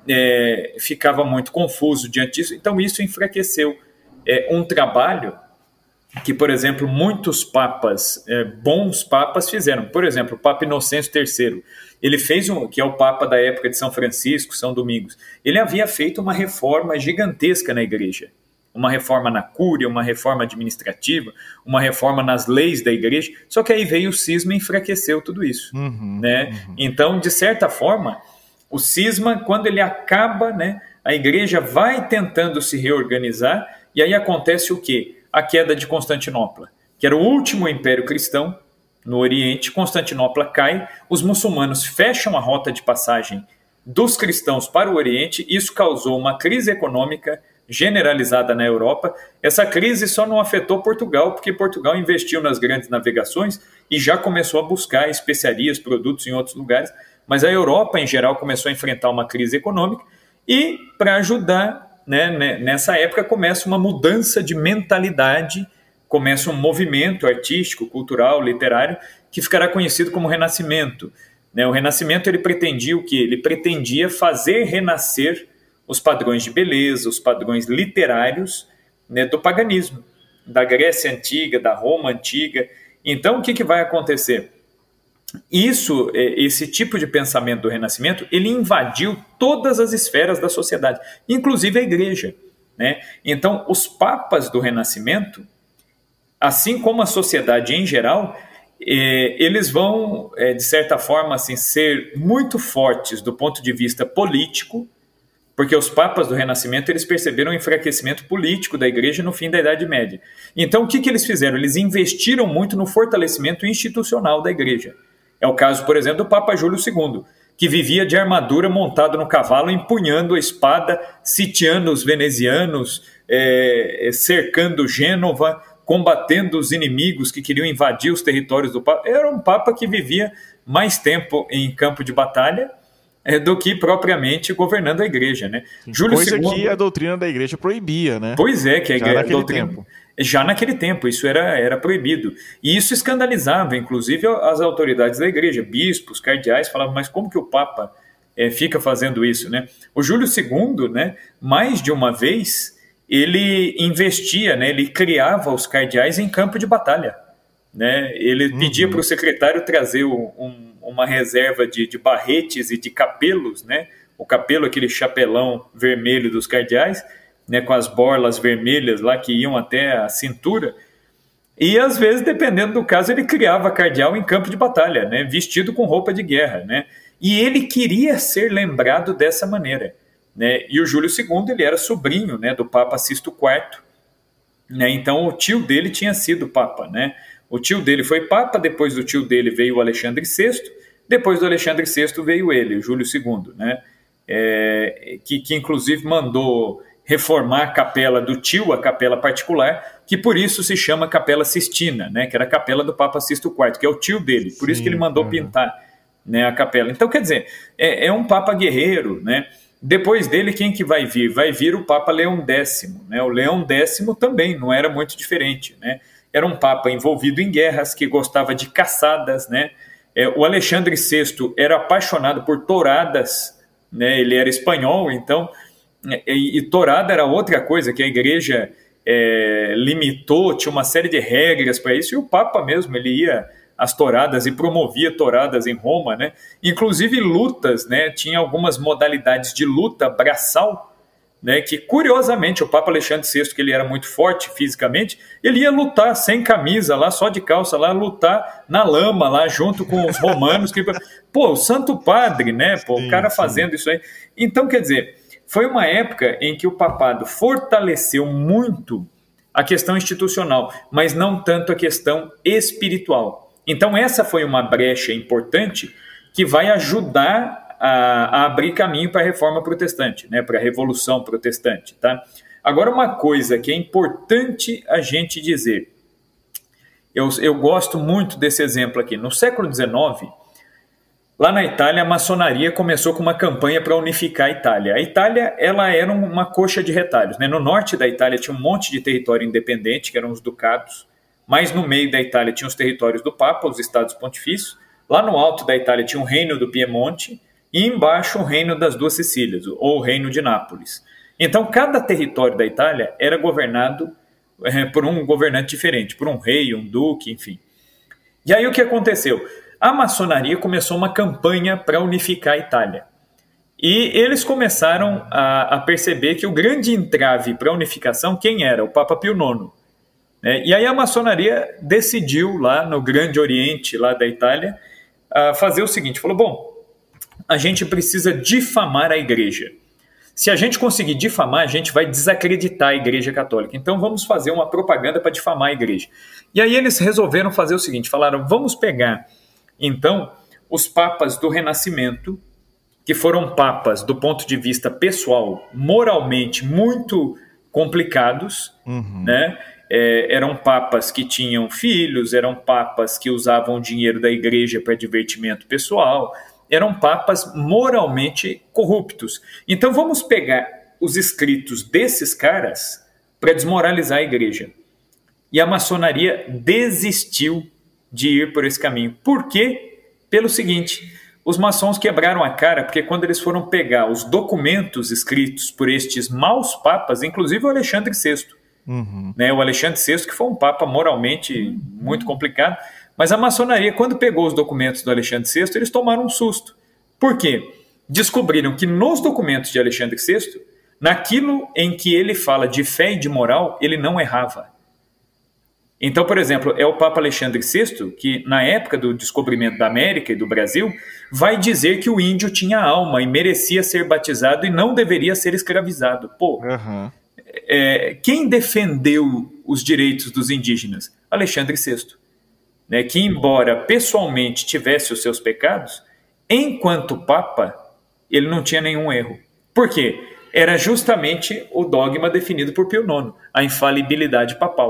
é, ficava muito confuso diante disso, então isso enfraqueceu é, um trabalho que, por exemplo, muitos papas, é, bons papas fizeram. Por exemplo, o Papa Inocêncio terceiro, ele fez, um, que é o Papa da época de São Francisco, São Domingos, ele havia feito uma reforma gigantesca na igreja, uma reforma na cúria, uma reforma administrativa, uma reforma nas leis da igreja, só que aí veio o cisma e enfraqueceu tudo isso. Uhum, né? Uhum. Então, de certa forma, o cisma, quando ele acaba, né, a igreja vai tentando se reorganizar, e aí acontece o quê? A queda de Constantinopla, que era o último império cristão no Oriente. Constantinopla cai, os muçulmanos fecham a rota de passagem dos cristãos para o Oriente, isso causou uma crise econômica generalizada na Europa. Essa crise só não afetou Portugal, porque Portugal investiu nas grandes navegações e já começou a buscar especiarias, produtos em outros lugares, mas a Europa, em geral, começou a enfrentar uma crise econômica e, para ajudar, né, nessa época, começa uma mudança de mentalidade, começa um movimento artístico, cultural, literário, que ficará conhecido como Renascimento. Né, o Renascimento ele pretendia o quê? Ele pretendia fazer renascer os padrões de beleza, os padrões literários, né, do paganismo, da Grécia Antiga, da Roma Antiga. Então, o que, que vai acontecer? Isso, esse tipo de pensamento do Renascimento, ele invadiu todas as esferas da sociedade, inclusive a igreja. Né? Então, os papas do Renascimento, assim como a sociedade em geral, eh, eles vão, eh, de certa forma, assim, ser muito fortes do ponto de vista político, porque os papas do Renascimento eles perceberam o enfraquecimento político da igreja no fim da Idade Média. Então, o que, que eles fizeram? Eles investiram muito no fortalecimento institucional da igreja. É o caso, por exemplo, do Papa Júlio segundo, que vivia de armadura montado no cavalo, empunhando a espada, sitiando os venezianos, é, cercando Gênova, combatendo os inimigos que queriam invadir os territórios do Papa. Era um Papa que vivia mais tempo em campo de batalha é, do que propriamente governando a igreja, né? Júlio Coisa segundo... que a doutrina da igreja proibia, né? Pois é, que a igreja... Já naquele doutrina... tempo. Já naquele tempo, isso era, era proibido. E isso escandalizava, inclusive, as autoridades da igreja, bispos, cardeais, falavam, mas como que o Papa é, fica fazendo isso, né? O Júlio segundo, né, mais de uma vez, ele investia, né, ele criava os cardeais em campo de batalha. Né? Ele uhum. pedia para o secretário trazer um, uma reserva de, de barretes e de capelos, né? O capelo, aquele chapelão vermelho dos cardeais, né, com as borlas vermelhas lá que iam até a cintura, e às vezes, dependendo do caso, ele criava cardeal em campo de batalha, né, vestido com roupa de guerra, né, e ele queria ser lembrado dessa maneira, né, e o Júlio segundo, ele era sobrinho, né, do Papa Sisto quarto, né, então o tio dele tinha sido Papa, né, o tio dele foi Papa, depois do tio dele veio o Alexandre sexto, depois do Alexandre sexto veio ele, o Júlio segundo, né, é, que, que inclusive mandou reformar a capela do tio, a capela particular, que por isso se chama Capela Sistina, né, que era a capela do Papa Sisto quarto, que é o tio dele, por Sim, isso que ele mandou uhum. pintar, né, a capela. Então, quer dizer, é, é um Papa guerreiro, né? Depois dele, quem que vai vir? Vai vir o Papa Leão décimo, né? O Leão décimo também não era muito diferente, né? Era um Papa envolvido em guerras, que gostava de caçadas, né? É, o Alexandre sexto era apaixonado por touradas, né? Ele era espanhol, então... E, e tourada era outra coisa que a igreja é, limitou, tinha uma série de regras para isso, e o Papa mesmo, ele ia às touradas e promovia touradas em Roma, né? Inclusive lutas, né? Tinha algumas modalidades de luta braçal, né? Que curiosamente o Papa Alexandre sexto, que ele era muito forte fisicamente, ele ia lutar sem camisa lá, só de calça lá, lutar na lama lá, junto com os romanos, que, pô, o Santo Padre, né? Pô, sim, o cara fazendo sim. isso aí. Então, quer dizer... Foi uma época em que o papado fortaleceu muito a questão institucional, mas não tanto a questão espiritual. Então essa foi uma brecha importante que vai ajudar a, a abrir caminho para a reforma protestante, né, para a revolução protestante. Tá? Agora, uma coisa que é importante a gente dizer, eu, eu gosto muito desse exemplo aqui. No século dezenove, lá na Itália, a maçonaria começou com uma campanha para unificar a Itália. A Itália, ela era uma coxa de retalhos, né? No norte da Itália tinha um monte de território independente, que eram os ducados. Mais no meio da Itália tinha os territórios do Papa, os estados pontifícios. Lá no alto da Itália tinha o reino do Piemonte e embaixo o reino das duas Sicílias, ou o reino de Nápoles. Então, cada território da Itália era governado é, por um governante diferente, por um rei, um duque, enfim. E aí o que aconteceu? A maçonaria começou uma campanha para unificar a Itália. E eles começaram a, a perceber que o grande entrave para a unificação, quem era? O Papa Pio nono. É, e aí a maçonaria decidiu, lá no Grande Oriente lá da Itália, a fazer o seguinte, falou, bom, a gente precisa difamar a igreja. Se a gente conseguir difamar, a gente vai desacreditar a Igreja Católica. Então vamos fazer uma propaganda para difamar a igreja. E aí eles resolveram fazer o seguinte, falaram, vamos pegar... Então, os papas do Renascimento, que foram papas do ponto de vista pessoal, moralmente muito complicados, uhum. né? É, eram papas que tinham filhos, eram papas que usavam o dinheiro da igreja para divertimento pessoal, eram papas moralmente corruptos. Então, vamos pegar os escritos desses caras para desmoralizar a igreja. E a maçonaria desistiu de ir por esse caminho. Por quê? Pelo seguinte, os maçons quebraram a cara, porque quando eles foram pegar os documentos escritos por estes maus papas, inclusive o Alexandre sexto, uhum. né, o Alexandre sexto, que foi um papa moralmente uhum. muito complicado, mas a maçonaria, quando pegou os documentos do Alexandre sexto, eles tomaram um susto. Por quê? Descobriram que nos documentos de Alexandre sexto, naquilo em que ele fala de fé e de moral, ele não errava. Então, por exemplo, é o Papa Alexandre sexto, que na época do descobrimento da América e do Brasil, vai dizer que o índio tinha alma e merecia ser batizado e não deveria ser escravizado. Pô, uhum. é, quem defendeu os direitos dos indígenas? Alexandre sexto. Né, que, embora pessoalmente tivesse os seus pecados, enquanto Papa, ele não tinha nenhum erro. Por quê? Era justamente o dogma definido por Pio nono, a infalibilidade papal.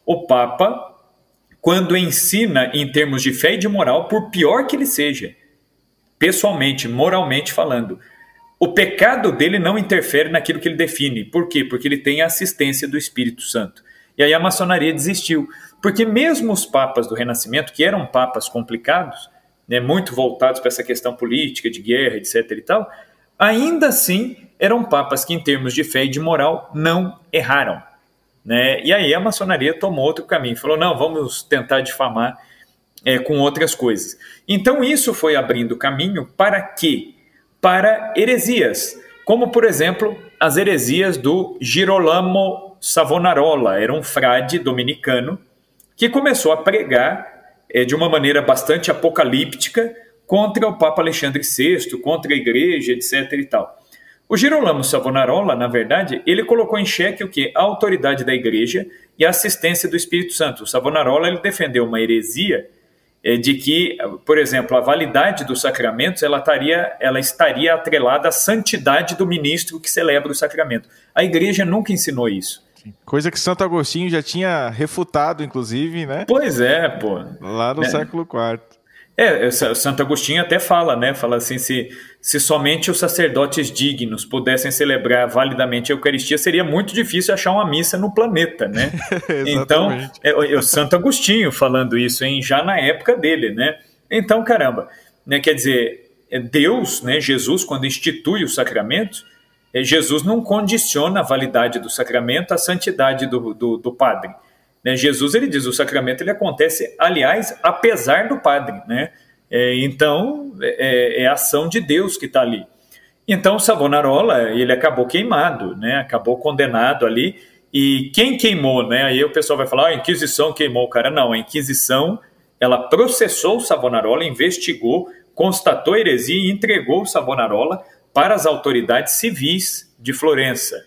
o Papa, quando ensina em termos de fé e de moral, por pior que ele seja, pessoalmente, moralmente falando, o pecado dele não interfere naquilo que ele define. Por quê? Porque ele tem a assistência do Espírito Santo. E aí a maçonaria desistiu. Porque mesmo os papas do Renascimento, que eram papas complicados, né, muito voltados para essa questão política, de guerra, etc e tal, ainda assim eram papas que, em termos de fé e de moral, não erraram. Né? E aí a maçonaria tomou outro caminho. Falou, não, vamos tentar difamar é, com outras coisas. Então isso foi abrindo caminho para quê? Para heresias, como, por exemplo, as heresias do Girolamo Savonarola. Era um frade dominicano que começou a pregar é, de uma maneira bastante apocalíptica contra o Papa Alexandre sexto, contra a igreja, etc e tal. O Girolamo Savonarola, na verdade, ele colocou em xeque o quê? A autoridade da igreja e a assistência do Espírito Santo. O Savonarola ele defendeu uma heresia é, de que, por exemplo, a validade dos sacramentos ela estaria, ela estaria atrelada à santidade do ministro que celebra o sacramento. A igreja nunca ensinou isso. Coisa que Santo Agostinho já tinha refutado, inclusive, né? Pois é, pô. Lá no é. século quarto. É, Santo Agostinho até fala, né? Fala assim, se, se somente os sacerdotes dignos pudessem celebrar validamente a Eucaristia, seria muito difícil achar uma missa no planeta, né? Então, é, é o Santo Agostinho falando isso, hein, já na época dele, né? Então, caramba, né, quer dizer, Deus, né, Jesus, quando institui os sacramentos, Jesus não condiciona a validade do sacramento à santidade do, do, do padre. Né? Jesus, ele diz, o sacramento ele acontece, aliás, apesar do padre. Né? É, então, é, é a ação de Deus que está ali. Então, Savonarola, ele acabou queimado, né? Acabou condenado ali. E quem queimou? Né? Aí o pessoal vai falar, ah, a Inquisição queimou o cara. Não, a Inquisição, ela processou o Savonarola, investigou, constatou a heresia e entregou o Savonarola para as autoridades civis de Florença.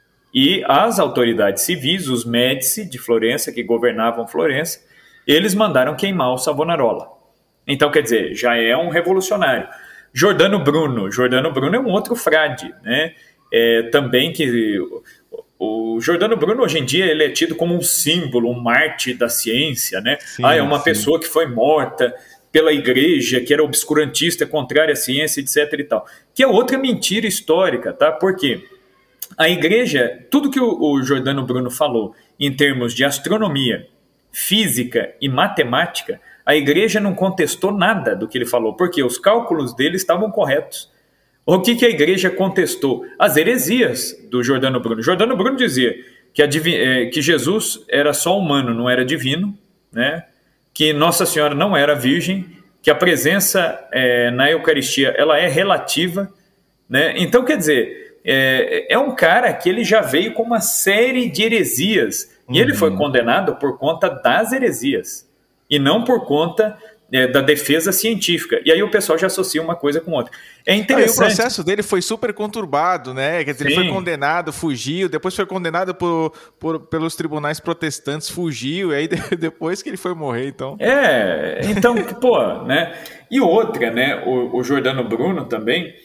E as autoridades civis, os Médici de Florença, que governavam Florença, eles mandaram queimar o Savonarola. Então, quer dizer, já é um revolucionário. Giordano Bruno. Giordano Bruno é um outro frade, né? É, também que... O Giordano Bruno, hoje em dia, ele é tido como um símbolo, um mártir da ciência, né? Sim, ah, é uma sim. pessoa que foi morta pela igreja, que era obscurantista, contrária à ciência, etc e tal. Que é outra mentira histórica, tá? Por quê? A igreja, tudo que o, o Giordano Bruno falou em termos de astronomia, física e matemática, a igreja não contestou nada do que ele falou, porque os cálculos dele estavam corretos. O que, que a igreja contestou? As heresias do Giordano Bruno. Giordano Bruno dizia que, a, que Jesus era só humano, não era divino, né? Que Nossa Senhora não era virgem, que a presença é, na Eucaristia ela é relativa, né? Então, quer dizer, é, é um cara que ele já veio com uma série de heresias, uhum. e ele foi condenado por conta das heresias, e não por conta é, da defesa científica. E aí o pessoal já associa uma coisa com outra. É interessante. Ah, o processo dele foi super conturbado, né? Quer dizer, ele foi condenado, fugiu, depois foi condenado por, por, pelos tribunais protestantes, fugiu, e aí depois que ele foi morrer, então... É, então, pô, né? E outra, né? O, o Giordano Bruno também,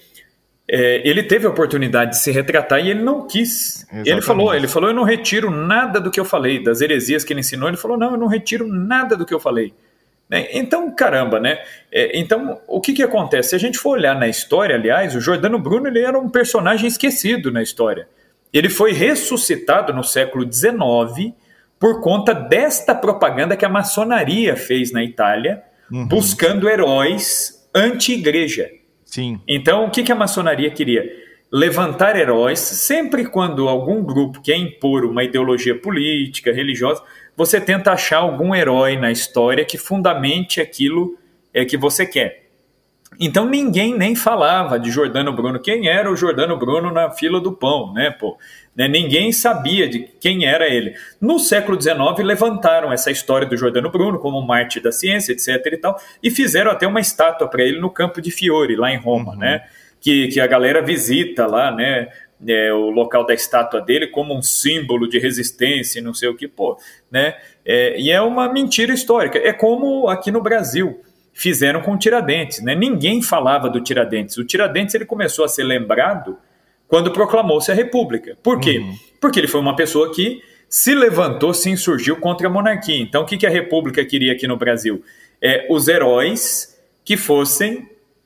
é, ele teve a oportunidade de se retratar e ele não quis. Exatamente. Ele falou, ele falou, eu não retiro nada do que eu falei, das heresias que ele ensinou, ele falou, não, eu não retiro nada do que eu falei. Então, caramba, né? Então, o que que acontece? Se a gente for olhar na história, aliás, o Giordano Bruno ele era um personagem esquecido na história. Ele foi ressuscitado no século dezenove por conta desta propaganda que a maçonaria fez na Itália, uhum. buscando heróis anti-igreja. Sim. Então, o que que a maçonaria queria? Levantar heróis, sempre quando algum grupo quer impor uma ideologia política, religiosa, você tenta achar algum herói na história que fundamente aquilo é que você quer. Então ninguém nem falava de Giordano Bruno. Quem era o Giordano Bruno na fila do pão, né, pô? Né? Ninguém sabia de quem era ele. No século dezenove levantaram essa história do Giordano Bruno como um mártir da ciência, etc e tal, e fizeram até uma estátua para ele no Campo de Fiori, lá em Roma, uhum. né? Que, que a galera visita lá, né? É, o local da estátua dele como um símbolo de resistência, não sei o que, pô, né? É, e é uma mentira histórica. É como aqui no Brasil fizeram com o Tiradentes, né? Ninguém falava do Tiradentes. O Tiradentes ele começou a ser lembrado quando proclamou-se a República. Por quê? Uhum. Porque ele foi uma pessoa que se levantou, se insurgiu contra a monarquia. Então, o que a República queria aqui no Brasil? É, os heróis que fossem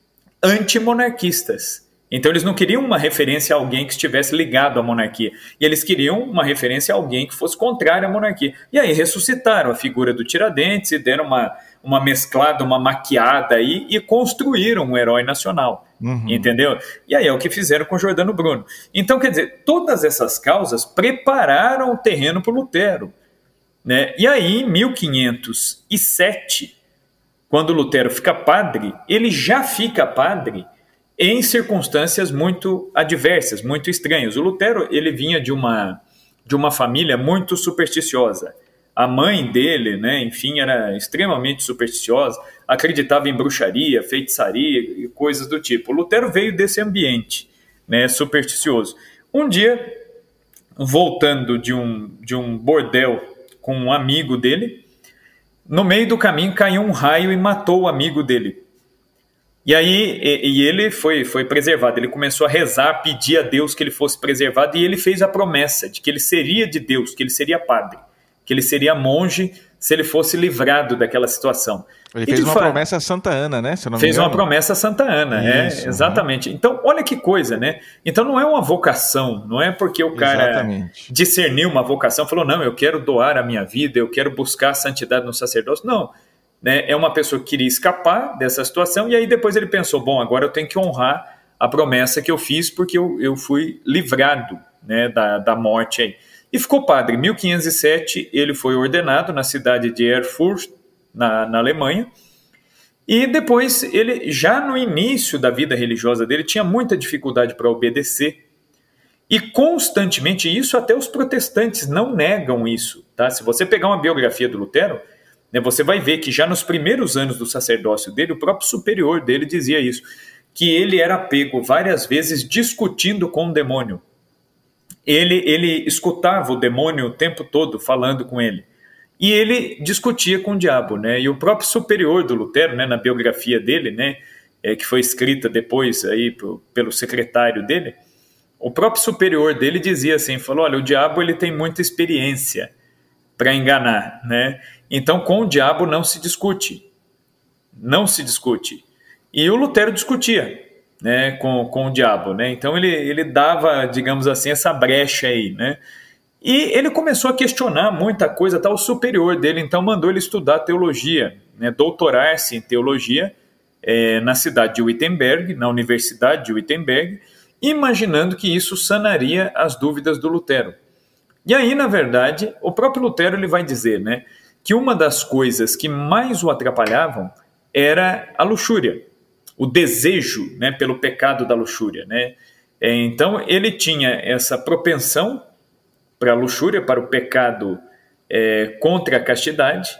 antimonarquistas. Então, eles não queriam uma referência a alguém que estivesse ligado à monarquia. E eles queriam uma referência a alguém que fosse contrário à monarquia. E aí ressuscitaram a figura do Tiradentes e deram uma, uma mesclada, uma maquiada aí e construíram um herói nacional. Uhum. Entendeu? E aí é o que fizeram com Jordano Bruno. Então, quer dizer, todas essas causas prepararam o terreno para o Lutero. Né? E aí, em mil quinhentos e sete, quando Lutero fica padre, ele já fica padre em circunstâncias muito adversas, muito estranhas. O Lutero, ele vinha de uma, de uma família muito supersticiosa. A mãe dele, né, enfim, era extremamente supersticiosa, acreditava em bruxaria, feitiçaria e coisas do tipo. O Lutero veio desse ambiente, né, supersticioso. Um dia, voltando de um, de um bordel com um amigo dele, no meio do caminho caiu um raio e matou o amigo dele. E aí e, e ele foi, foi preservado, ele começou a rezar, pedir a Deus que ele fosse preservado, e ele fez a promessa de que ele seria de Deus, que ele seria padre, que ele seria monge se ele fosse livrado daquela situação. Ele e fez uma fato, promessa a Santa Ana, né? Se eu não me fez engano. uma promessa a Santa Ana, Isso, é, exatamente. Uhum. Então, olha que coisa, né? Então não é uma vocação, não é porque o cara exatamente. discerniu uma vocação, falou, não, eu quero doar a minha vida, eu quero buscar a santidade no sacerdócio, não. Né? É uma pessoa que queria escapar dessa situação, e aí depois ele pensou, bom, agora eu tenho que honrar a promessa que eu fiz, porque eu, eu fui livrado, né, da, da morte aí. E ficou padre. Em mil quinhentos e sete, ele foi ordenado na cidade de Erfurt, na, na Alemanha, e depois ele, já no início da vida religiosa dele, tinha muita dificuldade para obedecer, e constantemente, isso até os protestantes não negam isso, tá? Se você pegar uma biografia do Lutero, né, você vai ver que já nos primeiros anos do sacerdócio dele, o próprio superior dele dizia isso, que ele era pego várias vezes discutindo com o demônio. Ele, ele escutava o demônio o tempo todo falando com ele. E ele discutia com o diabo, né? E o próprio superior do Lutero, né, na biografia dele, né, é, que foi escrita depois aí pro, pelo secretário dele, o próprio superior dele dizia assim, falou, olha, o diabo ele tem muita experiência para enganar, né? Então com o diabo não se discute, não se discute. E o Lutero discutia, né, com, com o diabo, né? Então ele, ele dava, digamos assim, essa brecha aí, né? E ele começou a questionar muita coisa, tá? O superior dele então mandou ele estudar teologia, né, doutorar-se em teologia é, na cidade de Wittenberg, na Universidade de Wittenberg, imaginando que isso sanaria as dúvidas do Lutero. E aí, na verdade, o próprio Lutero ele vai dizer, né, que uma das coisas que mais o atrapalhavam era a luxúria, o desejo, né, pelo pecado da luxúria, né? É, então, ele tinha essa propensão para a luxúria, para o pecado é, contra a castidade,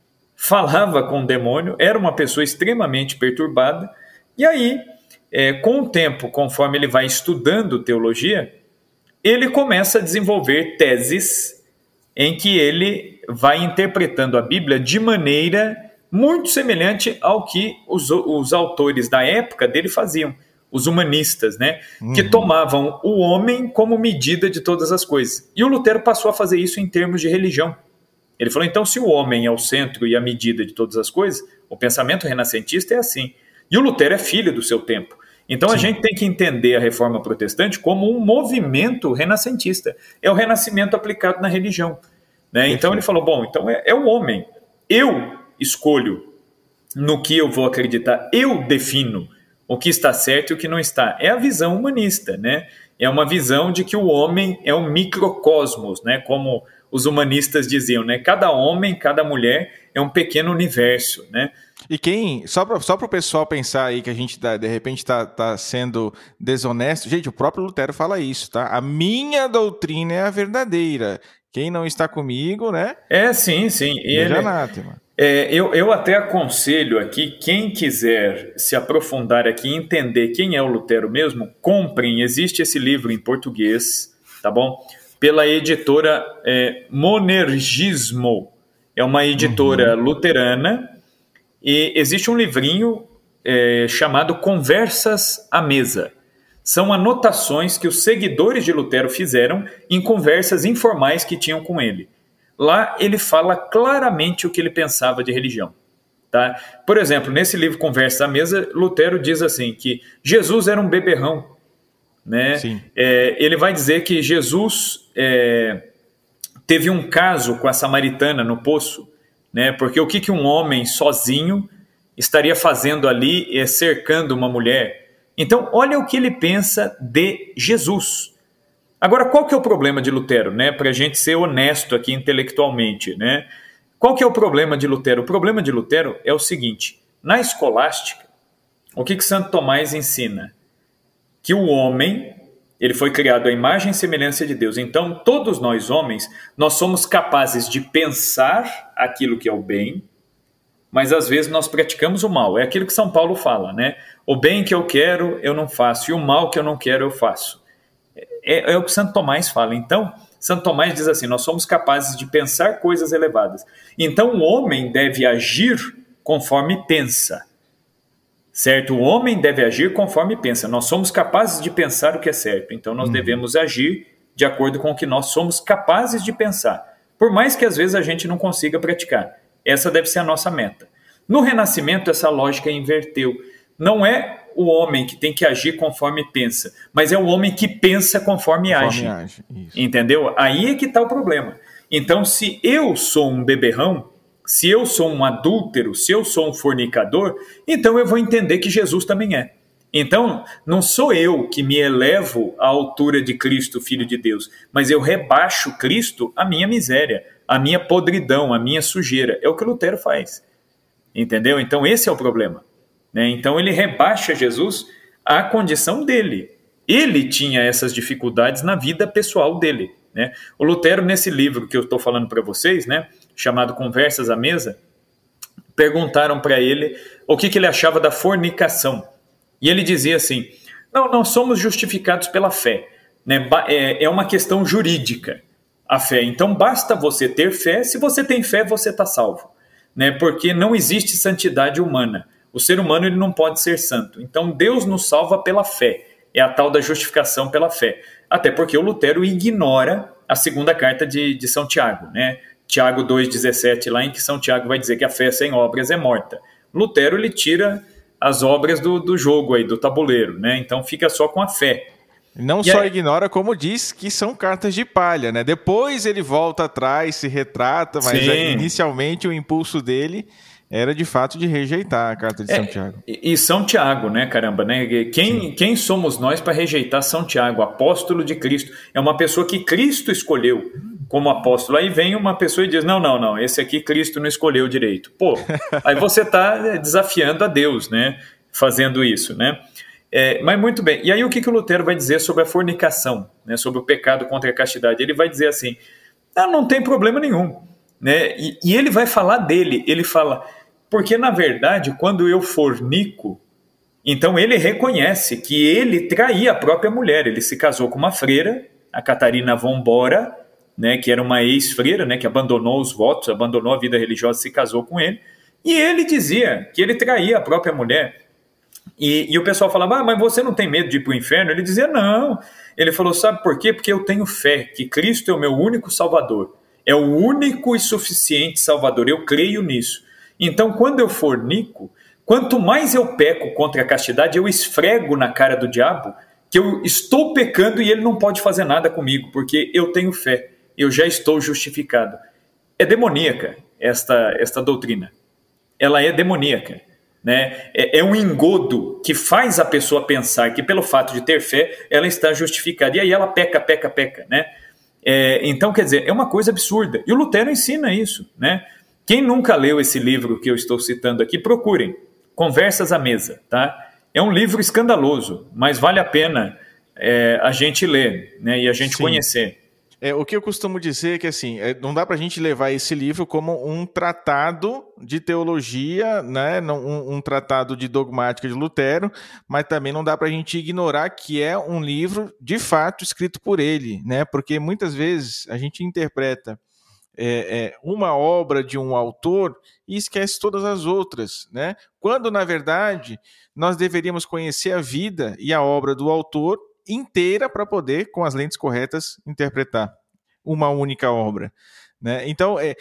falava com o demônio, era uma pessoa extremamente perturbada, e aí, é, com o tempo, conforme ele vai estudando teologia, ele começa a desenvolver teses em que ele vai interpretando a Bíblia de maneira muito semelhante ao que os, os autores da época dele faziam, os humanistas, né? Uhum. Que tomavam o homem como medida de todas as coisas. E o Lutero passou a fazer isso em termos de religião. Ele falou, então, se o homem é o centro e a medida de todas as coisas, o pensamento renascentista é assim. E o Lutero é filho do seu tempo. Então, Sim. a gente tem que entender a Reforma Protestante como um movimento renascentista. É o renascimento aplicado na religião. Né? Então, ele falou, bom, então é, é o homem. Eu escolho no que eu vou acreditar. Eu defino o que está certo e o que não está. É a visão humanista, né? É uma visão de que o homem é um microcosmos, né? Como os humanistas diziam, né? Cada homem, cada mulher é um pequeno universo, né? E quem, só para só o pessoal pensar aí que a gente tá, de repente está tá sendo desonesto, gente, o próprio Lutero fala isso, tá? A minha doutrina é a verdadeira. Quem não está comigo, né? É, sim, sim. E ele, é, eu, eu até aconselho aqui, quem quiser se aprofundar aqui e entender quem é o Lutero mesmo, comprem, existe esse livro em português, tá bom? Pela editora é, Monergismo, é uma editora uhum. luterana, e existe um livrinho é, chamado Conversas à Mesa. são anotações que os seguidores de Lutero fizeram em conversas informais que tinham com ele. Lá ele fala claramente o que ele pensava de religião. Tá? Por exemplo, nesse livro Conversas à Mesa, Lutero diz assim, que Jesus era um beberrão. Né? É, ele vai dizer que Jesus é, teve um caso com a samaritana no poço, né? Porque o que, que um homem sozinho estaria fazendo ali, é, cercando uma mulher? Então, olha o que ele pensa de Jesus. Agora, qual que é o problema de Lutero, né? Para a gente ser honesto aqui intelectualmente, né? Qual que é o problema de Lutero? O problema de Lutero é o seguinte, na escolástica, o que, que Santo Tomás ensina? Que o homem, ele foi criado à imagem e semelhança de Deus. Então, todos nós homens, nós somos capazes de pensar aquilo que é o bem, mas às vezes nós praticamos o mal. É aquilo que São Paulo fala, né? O bem que eu quero, eu não faço, e o mal que eu não quero, eu faço. É, é o que Santo Tomás fala. Então, Santo Tomás diz assim, nós somos capazes de pensar coisas elevadas. Então, o homem deve agir conforme pensa. Certo? O homem deve agir conforme pensa. Nós somos capazes de pensar o que é certo. Então, nós hum. devemos agir de acordo com o que nós somos capazes de pensar. Por mais que, às vezes, a gente não consiga praticar. Essa deve ser a nossa meta. No Renascimento, essa lógica inverteu. Não é o homem que tem que agir conforme pensa, mas é o homem que pensa conforme, conforme age. age. Entendeu? Aí é que está o problema. Então, se eu sou um beberrão, se eu sou um adúltero, se eu sou um fornicador, então eu vou entender que Jesus também é. Então, não sou eu que me elevo à altura de Cristo, Filho de Deus, mas eu rebaixo Cristo à minha miséria, à minha podridão, à minha sujeira. É o que Lutero faz. Entendeu? Então, esse é o problema. Né? Então, ele rebaixa Jesus à condição dele. Ele tinha essas dificuldades na vida pessoal dele. Né? O Lutero, nesse livro que eu estou falando para vocês, né, chamado Conversas à Mesa, perguntaram para ele o que, que ele achava da fornicação. E ele dizia assim, não, nós somos justificados pela fé. Né? É, é uma questão jurídica, a fé. Então, basta você ter fé. Se você tem fé, você está salvo. Né? Porque não existe santidade humana. O ser humano ele não pode ser santo. Então, Deus nos salva pela fé. É a tal da justificação pela fé. Até porque o Lutero ignora a segunda carta de, de São Tiago, né? Tiago dois, dezessete, lá em que São Tiago vai dizer que a fé sem obras é morta. Lutero ele tira as obras do, do jogo, aí, do tabuleiro, né? Então fica só com a fé. Não e só aí... ignora, como diz, que são cartas de palha, né? Depois ele volta atrás, se retrata, mas é, inicialmente o impulso dele era de fato de rejeitar a carta de é, São Tiago. E, e São Tiago, né, caramba, né? Quem, quem somos nós para rejeitar São Tiago, apóstolo de Cristo? É uma pessoa que Cristo escolheu como apóstolo. Aí vem uma pessoa e diz, não, não, não, esse aqui Cristo não escolheu direito. Pô, aí você está desafiando a Deus, né? Fazendo isso, né? É, mas muito bem, e aí o que, que o Lutero vai dizer sobre a fornicação, né? Sobre o pecado contra a castidade? Ele vai dizer assim, ah, não tem problema nenhum. Né? E, e ele vai falar dele, ele fala, porque na verdade quando eu fornico, então ele reconhece que ele traía a própria mulher, ele se casou com uma freira, a Catarina von Bora, né, que era uma ex-freira, né, que abandonou os votos, abandonou a vida religiosa e se casou com ele, e ele dizia que ele traía a própria mulher, e, e o pessoal falava, ah, mas você não tem medo de ir para o inferno? Ele dizia, não, ele falou, sabe por quê? Porque eu tenho fé que Cristo é o meu único salvador. É o único e suficiente Salvador, eu creio nisso. Então, quando eu fornico, quanto mais eu peco contra a castidade, eu esfrego na cara do diabo que eu estou pecando e ele não pode fazer nada comigo, porque eu tenho fé, eu já estou justificado. É demoníaca esta, esta doutrina. Ela é demoníaca. Né? É, é um engodo que faz a pessoa pensar que pelo fato de ter fé, ela está justificada. E aí ela peca, peca, peca, né? É, então, quer dizer, é uma coisa absurda. E o Lutero ensina isso, né? Quem nunca leu esse livro que eu estou citando aqui, procurem. Conversas à Mesa, tá? É um livro escandaloso, mas vale a pena é, a gente ler, né? E a gente Sim. conhecer. É, o que eu costumo dizer é que assim, é, não dá para a gente levar esse livro como um tratado de teologia, né? um, um tratado de dogmática de Lutero, mas também não dá para a gente ignorar que é um livro de fato escrito por ele, né? Porque muitas vezes a gente interpreta é, é, uma obra de um autor e esquece todas as outras, né? Quando, na verdade, nós deveríamos conhecer a vida e a obra do autor inteira para poder, com as lentes corretas, interpretar uma única obra. Né? Então, é,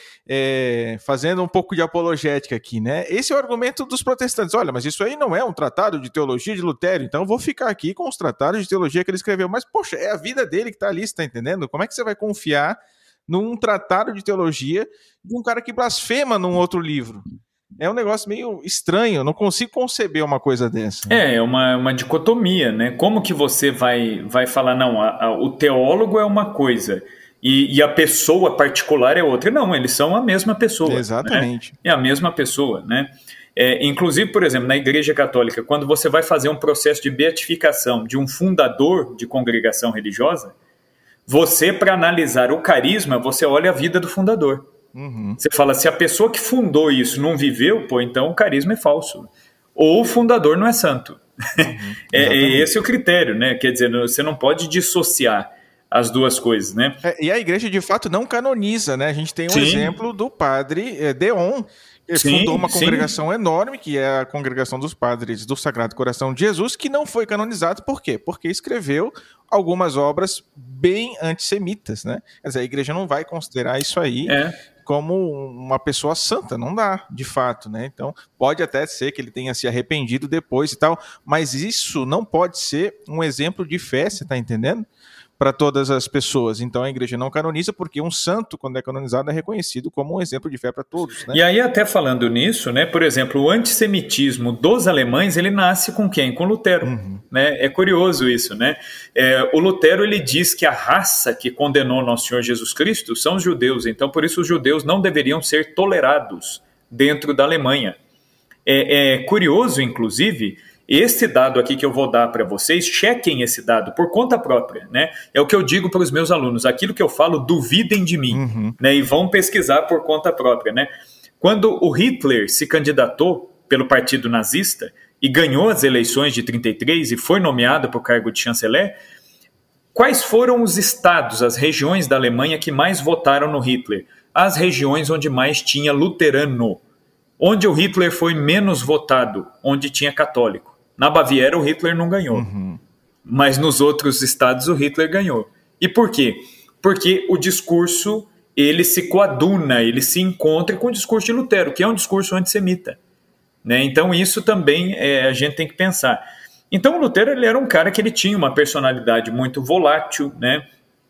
é, fazendo um pouco de apologética aqui, né? Esse é o argumento dos protestantes. Olha, mas isso aí não é um tratado de teologia de Lutero, então eu vou ficar aqui com os tratados de teologia que ele escreveu. Mas, poxa, é a vida dele que está ali, você está entendendo? Como é que você vai confiar num tratado de teologia de um cara que blasfema num outro livro? É um negócio meio estranho, eu não consigo conceber uma coisa dessa. É, é uma, uma dicotomia, né? Como que você vai, vai falar, não, a, a, o teólogo é uma coisa... E, e a pessoa particular é outra. Não, eles são a mesma pessoa. Exatamente. Né? É a mesma pessoa, né? É, inclusive, por exemplo, na Igreja Católica, quando você vai fazer um processo de beatificação de um fundador de congregação religiosa, você, para analisar o carisma, você olha a vida do fundador. Uhum. Você fala, se a pessoa que fundou isso não viveu, pô, então o carisma é falso. Ou o fundador não é santo. Uhum. é, é esse o critério, né? Quer dizer, você não pode dissociar as duas coisas, né? É, e a igreja, de fato, não canoniza, né? A gente tem um sim. exemplo do padre é, Deon, ele sim, fundou uma congregação sim. enorme, que é a Congregação dos Padres do Sagrado Coração de Jesus, que não foi canonizado, por quê? Porque escreveu algumas obras bem antissemitas, né? Quer dizer, a igreja não vai considerar isso aí é. como uma pessoa santa, não dá, de fato, né? Então, pode até ser que ele tenha se arrependido depois e tal, mas isso não pode ser um exemplo de fé, você tá entendendo? Para todas as pessoas. Então a igreja não canoniza porque um santo, quando é canonizado, é reconhecido como um exemplo de fé para todos. Né? E aí, até falando nisso, né, por exemplo, o antissemitismo dos alemães, ele nasce com quem? Com Lutero. Uhum. Né? É curioso isso, né? É, o Lutero, ele diz que a raça que condenou nosso Senhor Jesus Cristo são os judeus, então por isso os judeus não deveriam ser tolerados dentro da Alemanha. É, é curioso, inclusive, esse dado aqui que eu vou dar para vocês, chequem esse dado por conta própria, né? É o que eu digo para os meus alunos, aquilo que eu falo, duvidem de mim, uhum. né? E vão pesquisar por conta própria, né? Quando o Hitler se candidatou pelo partido nazista e ganhou as eleições de trinta e três e foi nomeado para o cargo de chanceler, quais foram os estados, as regiões da Alemanha que mais votaram no Hitler? As regiões onde mais tinha luterano. Onde o Hitler foi menos votado, onde tinha católico. Na Baviera, o Hitler não ganhou. Uhum. Mas nos outros estados, o Hitler ganhou. E por quê? Porque o discurso, ele se coaduna, ele se encontra com o discurso de Lutero, que é um discurso antissemita. Né? Então, isso também é, a gente tem que pensar. Então, o Lutero, ele era um cara que ele tinha uma personalidade muito volátil, né?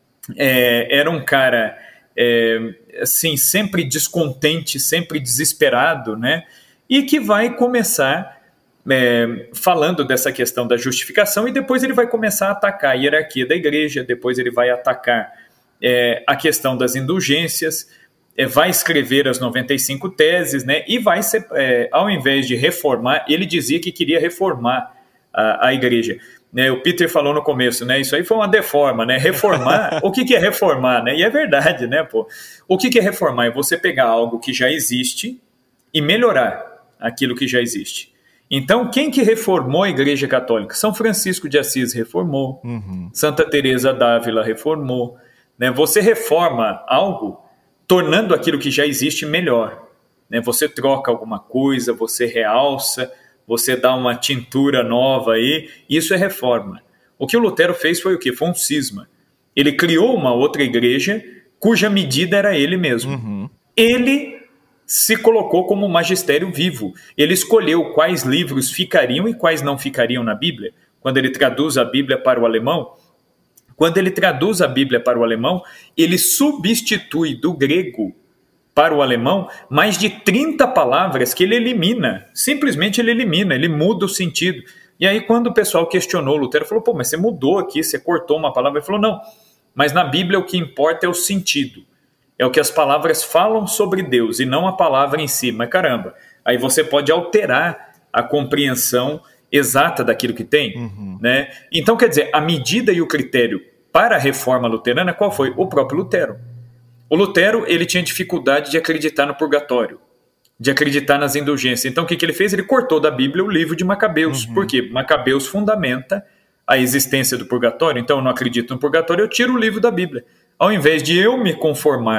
É, era um cara... É, assim, sempre descontente, sempre desesperado, né? E que vai começar é, falando dessa questão da justificação e depois ele vai começar a atacar a hierarquia da igreja, depois ele vai atacar é, a questão das indulgências, é, vai escrever as noventa e cinco teses, né? E vai ser, é, ao invés de reformar, ele dizia que queria reformar a, a igreja. Né, o Peter falou no começo, né? Isso aí foi uma deforma, né? Reformar, o que, que é reformar, né? E é verdade, né, pô? O que, que é reformar? É você pegar algo que já existe e melhorar aquilo que já existe. Então, quem que reformou a Igreja Católica? São Francisco de Assis reformou, uhum. Santa Teresa d'Ávila reformou. Né? Você reforma algo tornando aquilo que já existe melhor. Né? Você troca alguma coisa, você realça, você dá uma tintura nova aí, isso é reforma. O que o Lutero fez foi o quê? Foi um cisma. Ele criou uma outra igreja cuja medida era ele mesmo. Uhum. Ele se colocou como magistério vivo. Ele escolheu quais livros ficariam e quais não ficariam na Bíblia. Quando ele traduz a Bíblia para o alemão, quando ele traduz a Bíblia para o alemão, ele substitui do grego para o alemão, mais de trinta palavras que ele elimina. Simplesmente ele elimina, ele muda o sentido. E aí quando o pessoal questionou, Lutero falou, pô, mas você mudou aqui, você cortou uma palavra. Ele falou, não, mas na Bíblia o que importa é o sentido. É o que as palavras falam sobre Deus e não a palavra em si. Mas caramba, aí você pode alterar a compreensão exata daquilo que tem. Uhum. Né? Então, quer dizer, a medida e o critério para a reforma luterana, qual foi? O próprio Lutero. O Lutero, ele tinha dificuldade de acreditar no purgatório, de acreditar nas indulgências. Então, o que, que ele fez? Ele cortou da Bíblia o livro de Macabeus. Uhum. Por quê? Macabeus fundamenta a existência do purgatório. Então, eu não acredito no purgatório, eu tiro o livro da Bíblia. Ao invés de eu me conformar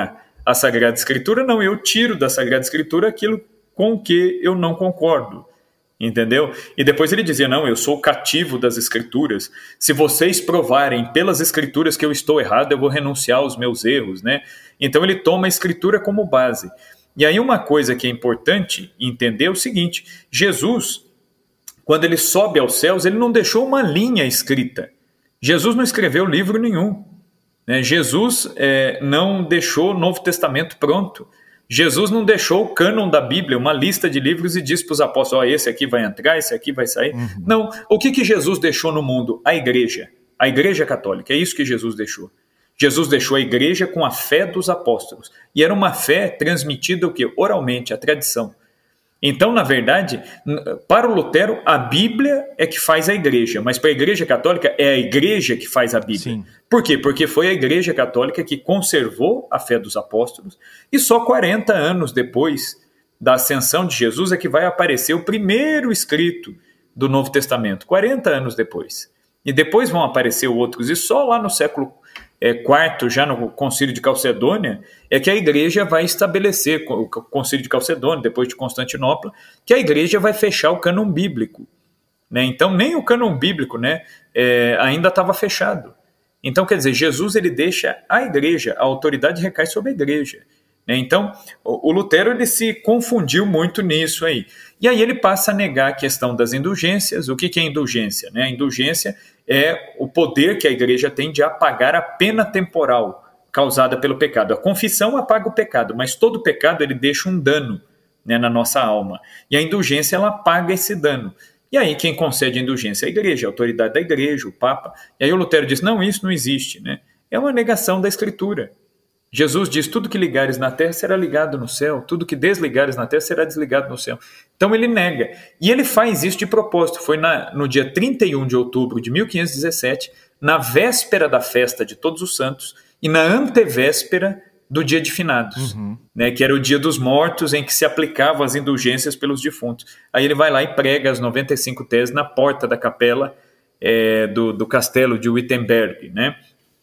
a Sagrada Escritura, não, eu tiro da Sagrada Escritura aquilo com o que eu não concordo. Entendeu? E depois ele dizia, não, eu sou cativo das Escrituras. Se vocês provarem pelas Escrituras que eu estou errado, eu vou renunciar aos meus erros, né? Então ele toma a Escritura como base. E aí uma coisa que é importante entender é o seguinte, Jesus, quando ele sobe aos céus, ele não deixou uma linha escrita. Jesus não escreveu livro nenhum. Né? Jesus é, não deixou o Novo Testamento pronto. Jesus não deixou o cânon da Bíblia, uma lista de livros, e disse para os apóstolos, oh, esse aqui vai entrar, esse aqui vai sair. Uhum. Não, o que, que Jesus deixou no mundo? A igreja, a igreja católica, é isso que Jesus deixou. Jesus deixou a igreja com a fé dos apóstolos, e era uma fé transmitida o quê? Oralmente, a tradição. Então, na verdade, para o Lutero, a Bíblia é que faz a igreja, mas para a igreja católica é a igreja que faz a Bíblia. Sim. Por quê? Porque foi a igreja católica que conservou a fé dos apóstolos e só quarenta anos depois da ascensão de Jesus é que vai aparecer o primeiro escrito do Novo Testamento, quarenta anos depois. E depois vão aparecer outros, e só lá no século É, quarto, já no Concílio de Calcedônia, é que a igreja vai estabelecer, o Concílio de Calcedônia, depois de Constantinopla, que a igreja vai fechar o cânon bíblico. Né? Então, nem o cânon bíblico, né, é, ainda estava fechado. Então, quer dizer, Jesus ele deixa a igreja, a autoridade recai sobre a igreja. Né? Então, o, o Lutero ele se confundiu muito nisso aí. E aí ele passa a negar a questão das indulgências. O que, que é indulgência? Né? A indulgência é o poder que a igreja tem de apagar a pena temporal causada pelo pecado. A confissão apaga o pecado, mas todo pecado ele deixa um dano, né, na nossa alma. E a indulgência ela apaga esse dano. E aí quem concede a indulgência é a igreja, a autoridade da igreja, o Papa. E aí o Lutero diz, não, isso não existe. Né? É uma negação da Escritura. Jesus diz, tudo que ligares na terra será ligado no céu, tudo que desligares na terra será desligado no céu. Então ele nega. E ele faz isso de propósito. Foi na, no dia trinta e um de outubro de mil quinhentos e dezessete, na véspera da festa de Todos os Santos e na antevéspera do dia de finados, uhum. né, que era o dia dos mortos em que se aplicavam as indulgências pelos defuntos. Aí ele vai lá e prega as noventa e cinco teses na porta da capela é, do, do castelo de Wittenberg, né?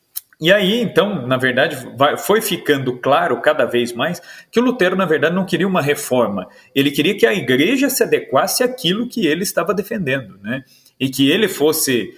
E aí, então, na verdade, vai, foi ficando claro cada vez mais que o Lutero, na verdade, não queria uma reforma. Ele queria que a igreja se adequasse àquilo que ele estava defendendo, né? E que ele fosse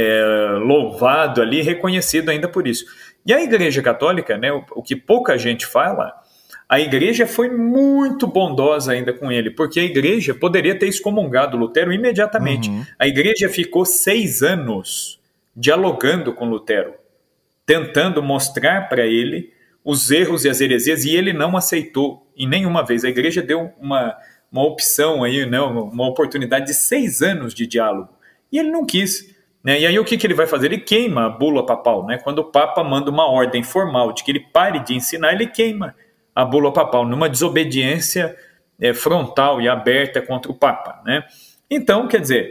é, louvado ali, reconhecido ainda por isso. E a igreja católica, né, o, o que pouca gente fala, a igreja foi muito bondosa ainda com ele, porque a igreja poderia ter excomungado Lutero imediatamente. Uhum. A igreja ficou seis anos dialogando com Lutero, tentando mostrar para ele os erros e as heresias, e ele não aceitou em nenhuma vez. A igreja deu uma, uma opção, aí, né, uma oportunidade de seis anos de diálogo, e ele não quis. Né? E aí o que, que ele vai fazer? Ele queima a bula papal. Né? Quando o Papa manda uma ordem formal de que ele pare de ensinar, ele queima a bula papal, numa desobediência é, frontal e aberta contra o Papa. Né? Então, quer dizer,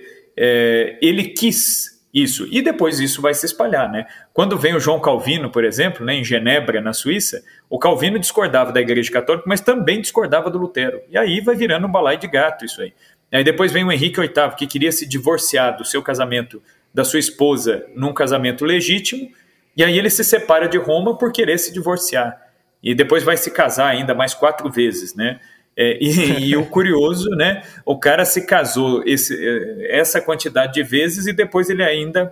é, ele quis isso, e depois isso vai se espalhar, né? Quando vem o João Calvino, por exemplo, né, em Genebra, na Suíça, o Calvino discordava da Igreja Católica, mas também discordava do Lutero. E aí vai virando um balaio de gato isso aí. Aí depois vem o Henrique oitavo, que queria se divorciar do seu casamento, da sua esposa, num casamento legítimo, e aí ele se separa de Roma por querer se divorciar. E depois vai se casar ainda mais quatro vezes, né? É, e, e o curioso, né, o cara se casou esse, essa quantidade de vezes e depois ele ainda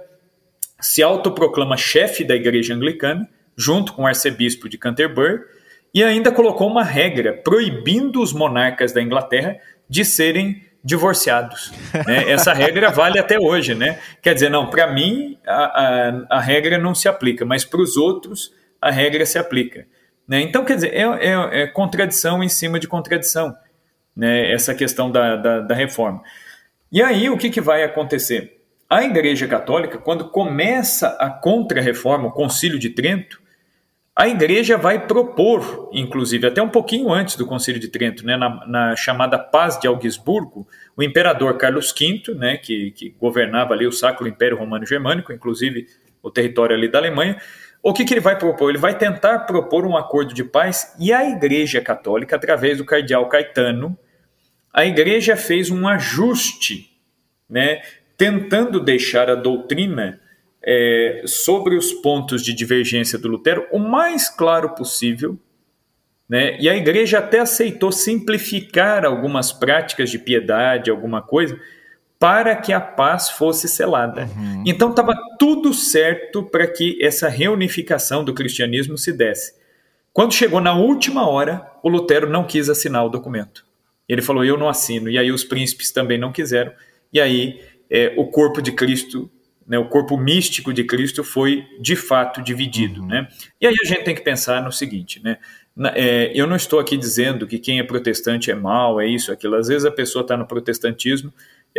se autoproclama chefe da igreja anglicana, junto com o arcebispo de Canterbury, e ainda colocou uma regra proibindo os monarcas da Inglaterra de serem divorciados. Né? Essa regra vale até hoje. Né? Quer dizer, não, para mim a, a, a regra não se aplica, mas para os outros a regra se aplica. Né? Então, quer dizer, é, é, é contradição em cima de contradição, né? Essa questão da, da, da reforma. E aí, o que, que vai acontecer? A Igreja Católica, quando começa a contra-reforma, o Concílio de Trento, a Igreja vai propor, inclusive, até um pouquinho antes do Concílio de Trento, né, na, na chamada Paz de Augsburgo, o imperador Carlos quinto, né, que, que governava ali o Sacro Império Romano Germânico, inclusive o território ali da Alemanha. O que, que ele vai propor? Ele vai tentar propor um acordo de paz, e a Igreja Católica, através do cardeal Caetano, a Igreja fez um ajuste, né, tentando deixar a doutrina é, sobre os pontos de divergência do Lutero o mais claro possível, né? E a igreja até aceitou simplificar algumas práticas de piedade, alguma coisa, para que a paz fosse selada. Uhum. Então estava tudo certo para que essa reunificação do cristianismo se desse. Quando chegou na última hora, o Lutero não quis assinar o documento. Ele falou, eu não assino. E aí os príncipes também não quiseram. E aí é, o corpo de Cristo, né, o corpo místico de Cristo foi de fato dividido. Uhum. Né? E aí a gente tem que pensar no seguinte, né? É, eu não estou aqui dizendo que quem é protestante é mau, é isso, aquilo. Às vezes a pessoa está no protestantismo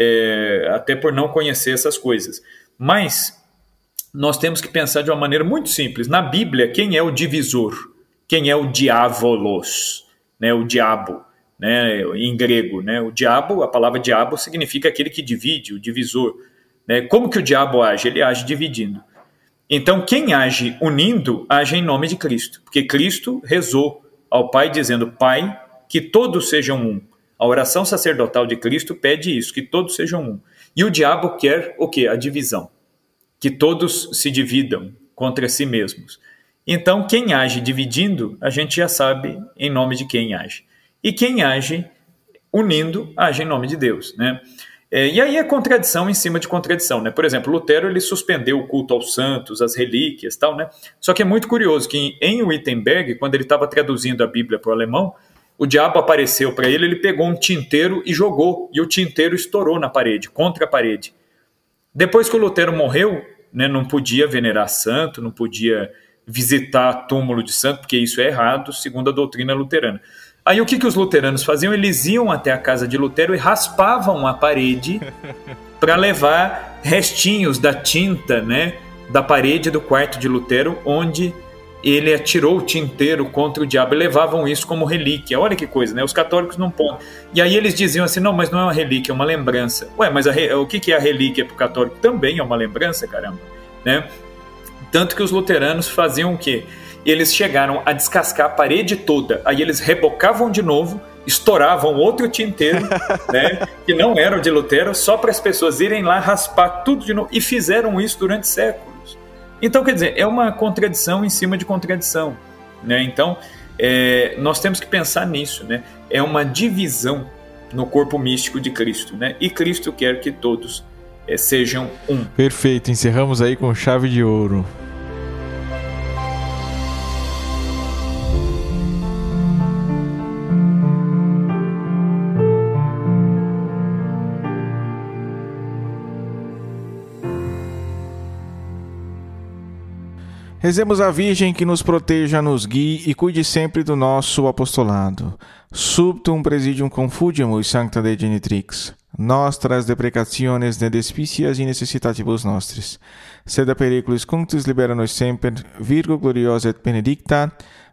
é, até por não conhecer essas coisas. Mas nós temos que pensar de uma maneira muito simples. Na Bíblia, quem é o divisor? Quem é o diabolos? Né, o diabo, né, em grego. Né? O diabo, a palavra diabo significa aquele que divide, o divisor. Né? Como que o diabo age? Ele age dividindo. Então, quem age unindo, age em nome de Cristo. Porque Cristo rezou ao Pai dizendo, Pai, que todos sejam um. A oração sacerdotal de Cristo pede isso, que todos sejam um. E o diabo quer o quê? A divisão. Que todos se dividam contra si mesmos. Então, quem age dividindo, a gente já sabe em nome de quem age. E quem age unindo, age em nome de Deus, né? É, e aí é contradição em cima de contradição, né? Por exemplo, Lutero ele suspendeu o culto aos santos, as relíquias, tal, né? Só que é muito curioso que em Wittenberg, quando ele estava traduzindo a Bíblia para o alemão, o diabo apareceu para ele, ele pegou um tinteiro e jogou, e o tinteiro estourou na parede, contra a parede. Depois que o Lutero morreu, né, não podia venerar santo, não podia visitar túmulo de santo, porque isso é errado, segundo a doutrina luterana. Aí o que, que os luteranos faziam? Eles iam até a casa de Lutero e raspavam a parede para levar restinhos da tinta, né, da parede do quarto de Lutero, onde ele atirou o tinteiro contra o diabo, e levavam isso como relíquia. Olha que coisa, né? Os católicos não podem. E aí eles diziam assim, não, mas não é uma relíquia, é uma lembrança. Ué, mas a re... o que, que é a relíquia para o católico? Também é uma lembrança, caramba, né? Tanto que os luteranos faziam o quê? Eles chegaram a descascar a parede toda, aí eles rebocavam de novo, estouravam outro tinteiro, né, que não era o de Lutero, só para as pessoas irem lá raspar tudo de novo, e fizeram isso durante séculos. Então, quer dizer, é uma contradição em cima de contradição, né? Então, é, nós temos que pensar nisso, né? É uma divisão no corpo místico de Cristo, né? E Cristo quer que todos é, sejam um. Perfeito, encerramos aí com chave de ouro. Rezemos a Virgem que nos proteja, nos guie e cuide sempre do nosso apostolado. Subtum presidium confugimus sancta Dei Genitrix. Nostras deprecationes ne despicias e necessitatibus nostris. Sed periculis cunctis libera nos semper, Virgo gloriosa et benedicta.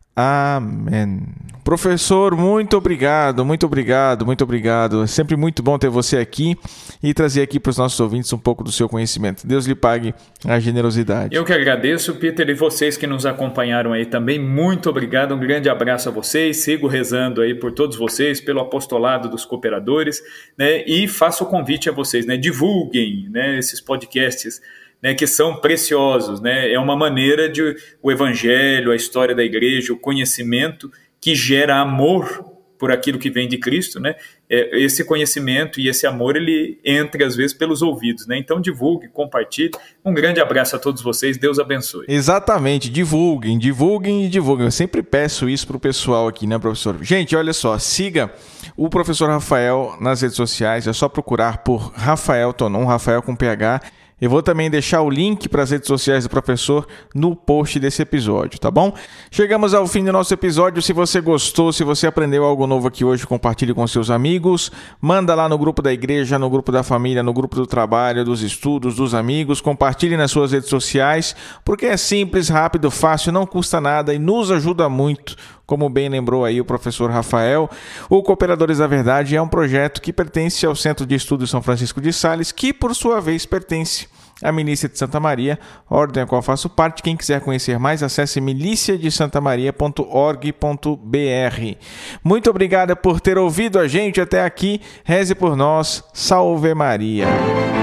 Amém. Professor, muito obrigado, muito obrigado, muito obrigado. É sempre muito bom ter você aqui e trazer aqui para os nossos ouvintes um pouco do seu conhecimento. Deus lhe pague a generosidade. Eu que agradeço, Peter, e vocês que nos acompanharam aí também, muito obrigado, um grande abraço a vocês, sigo rezando aí por todos vocês, pelo apostolado dos cooperadores, né? E faço o convite a vocês, né? Divulguem, né, esses podcasts, né, que são preciosos, né? É uma maneira de o evangelho, a história da igreja, o conhecimento que gera amor por aquilo que vem de Cristo, né? É, esse conhecimento e esse amor, ele entra às vezes pelos ouvidos, né? Então divulgue, compartilhe. Um grande abraço a todos vocês, Deus abençoe. Exatamente, divulguem, divulguem e divulguem. Eu sempre peço isso pro pessoal aqui, né, professor? Gente, olha só, siga o professor Rafael nas redes sociais, é só procurar por Rafael Tonon, Rafael com P H. Eu vou também deixar o link para as redes sociais do professor no post desse episódio, tá bom? Chegamos ao fim do nosso episódio. Se você gostou, se você aprendeu algo novo aqui hoje, compartilhe com seus amigos. Manda lá no grupo da igreja, no grupo da família, no grupo do trabalho, dos estudos, dos amigos. Compartilhe nas suas redes sociais, porque é simples, rápido, fácil, não custa nada e nos ajuda muito. Como bem lembrou aí o professor Rafael, o Cooperadores da Verdade é um projeto que pertence ao Centro de Estudos São Francisco de Sales, que por sua vez pertence à Milícia de Santa Maria, ordem a qual faço parte. Quem quiser conhecer mais, acesse milícia de santa maria ponto org ponto br. Muito obrigado por ter ouvido a gente até aqui. Reze por nós. Salve Maria.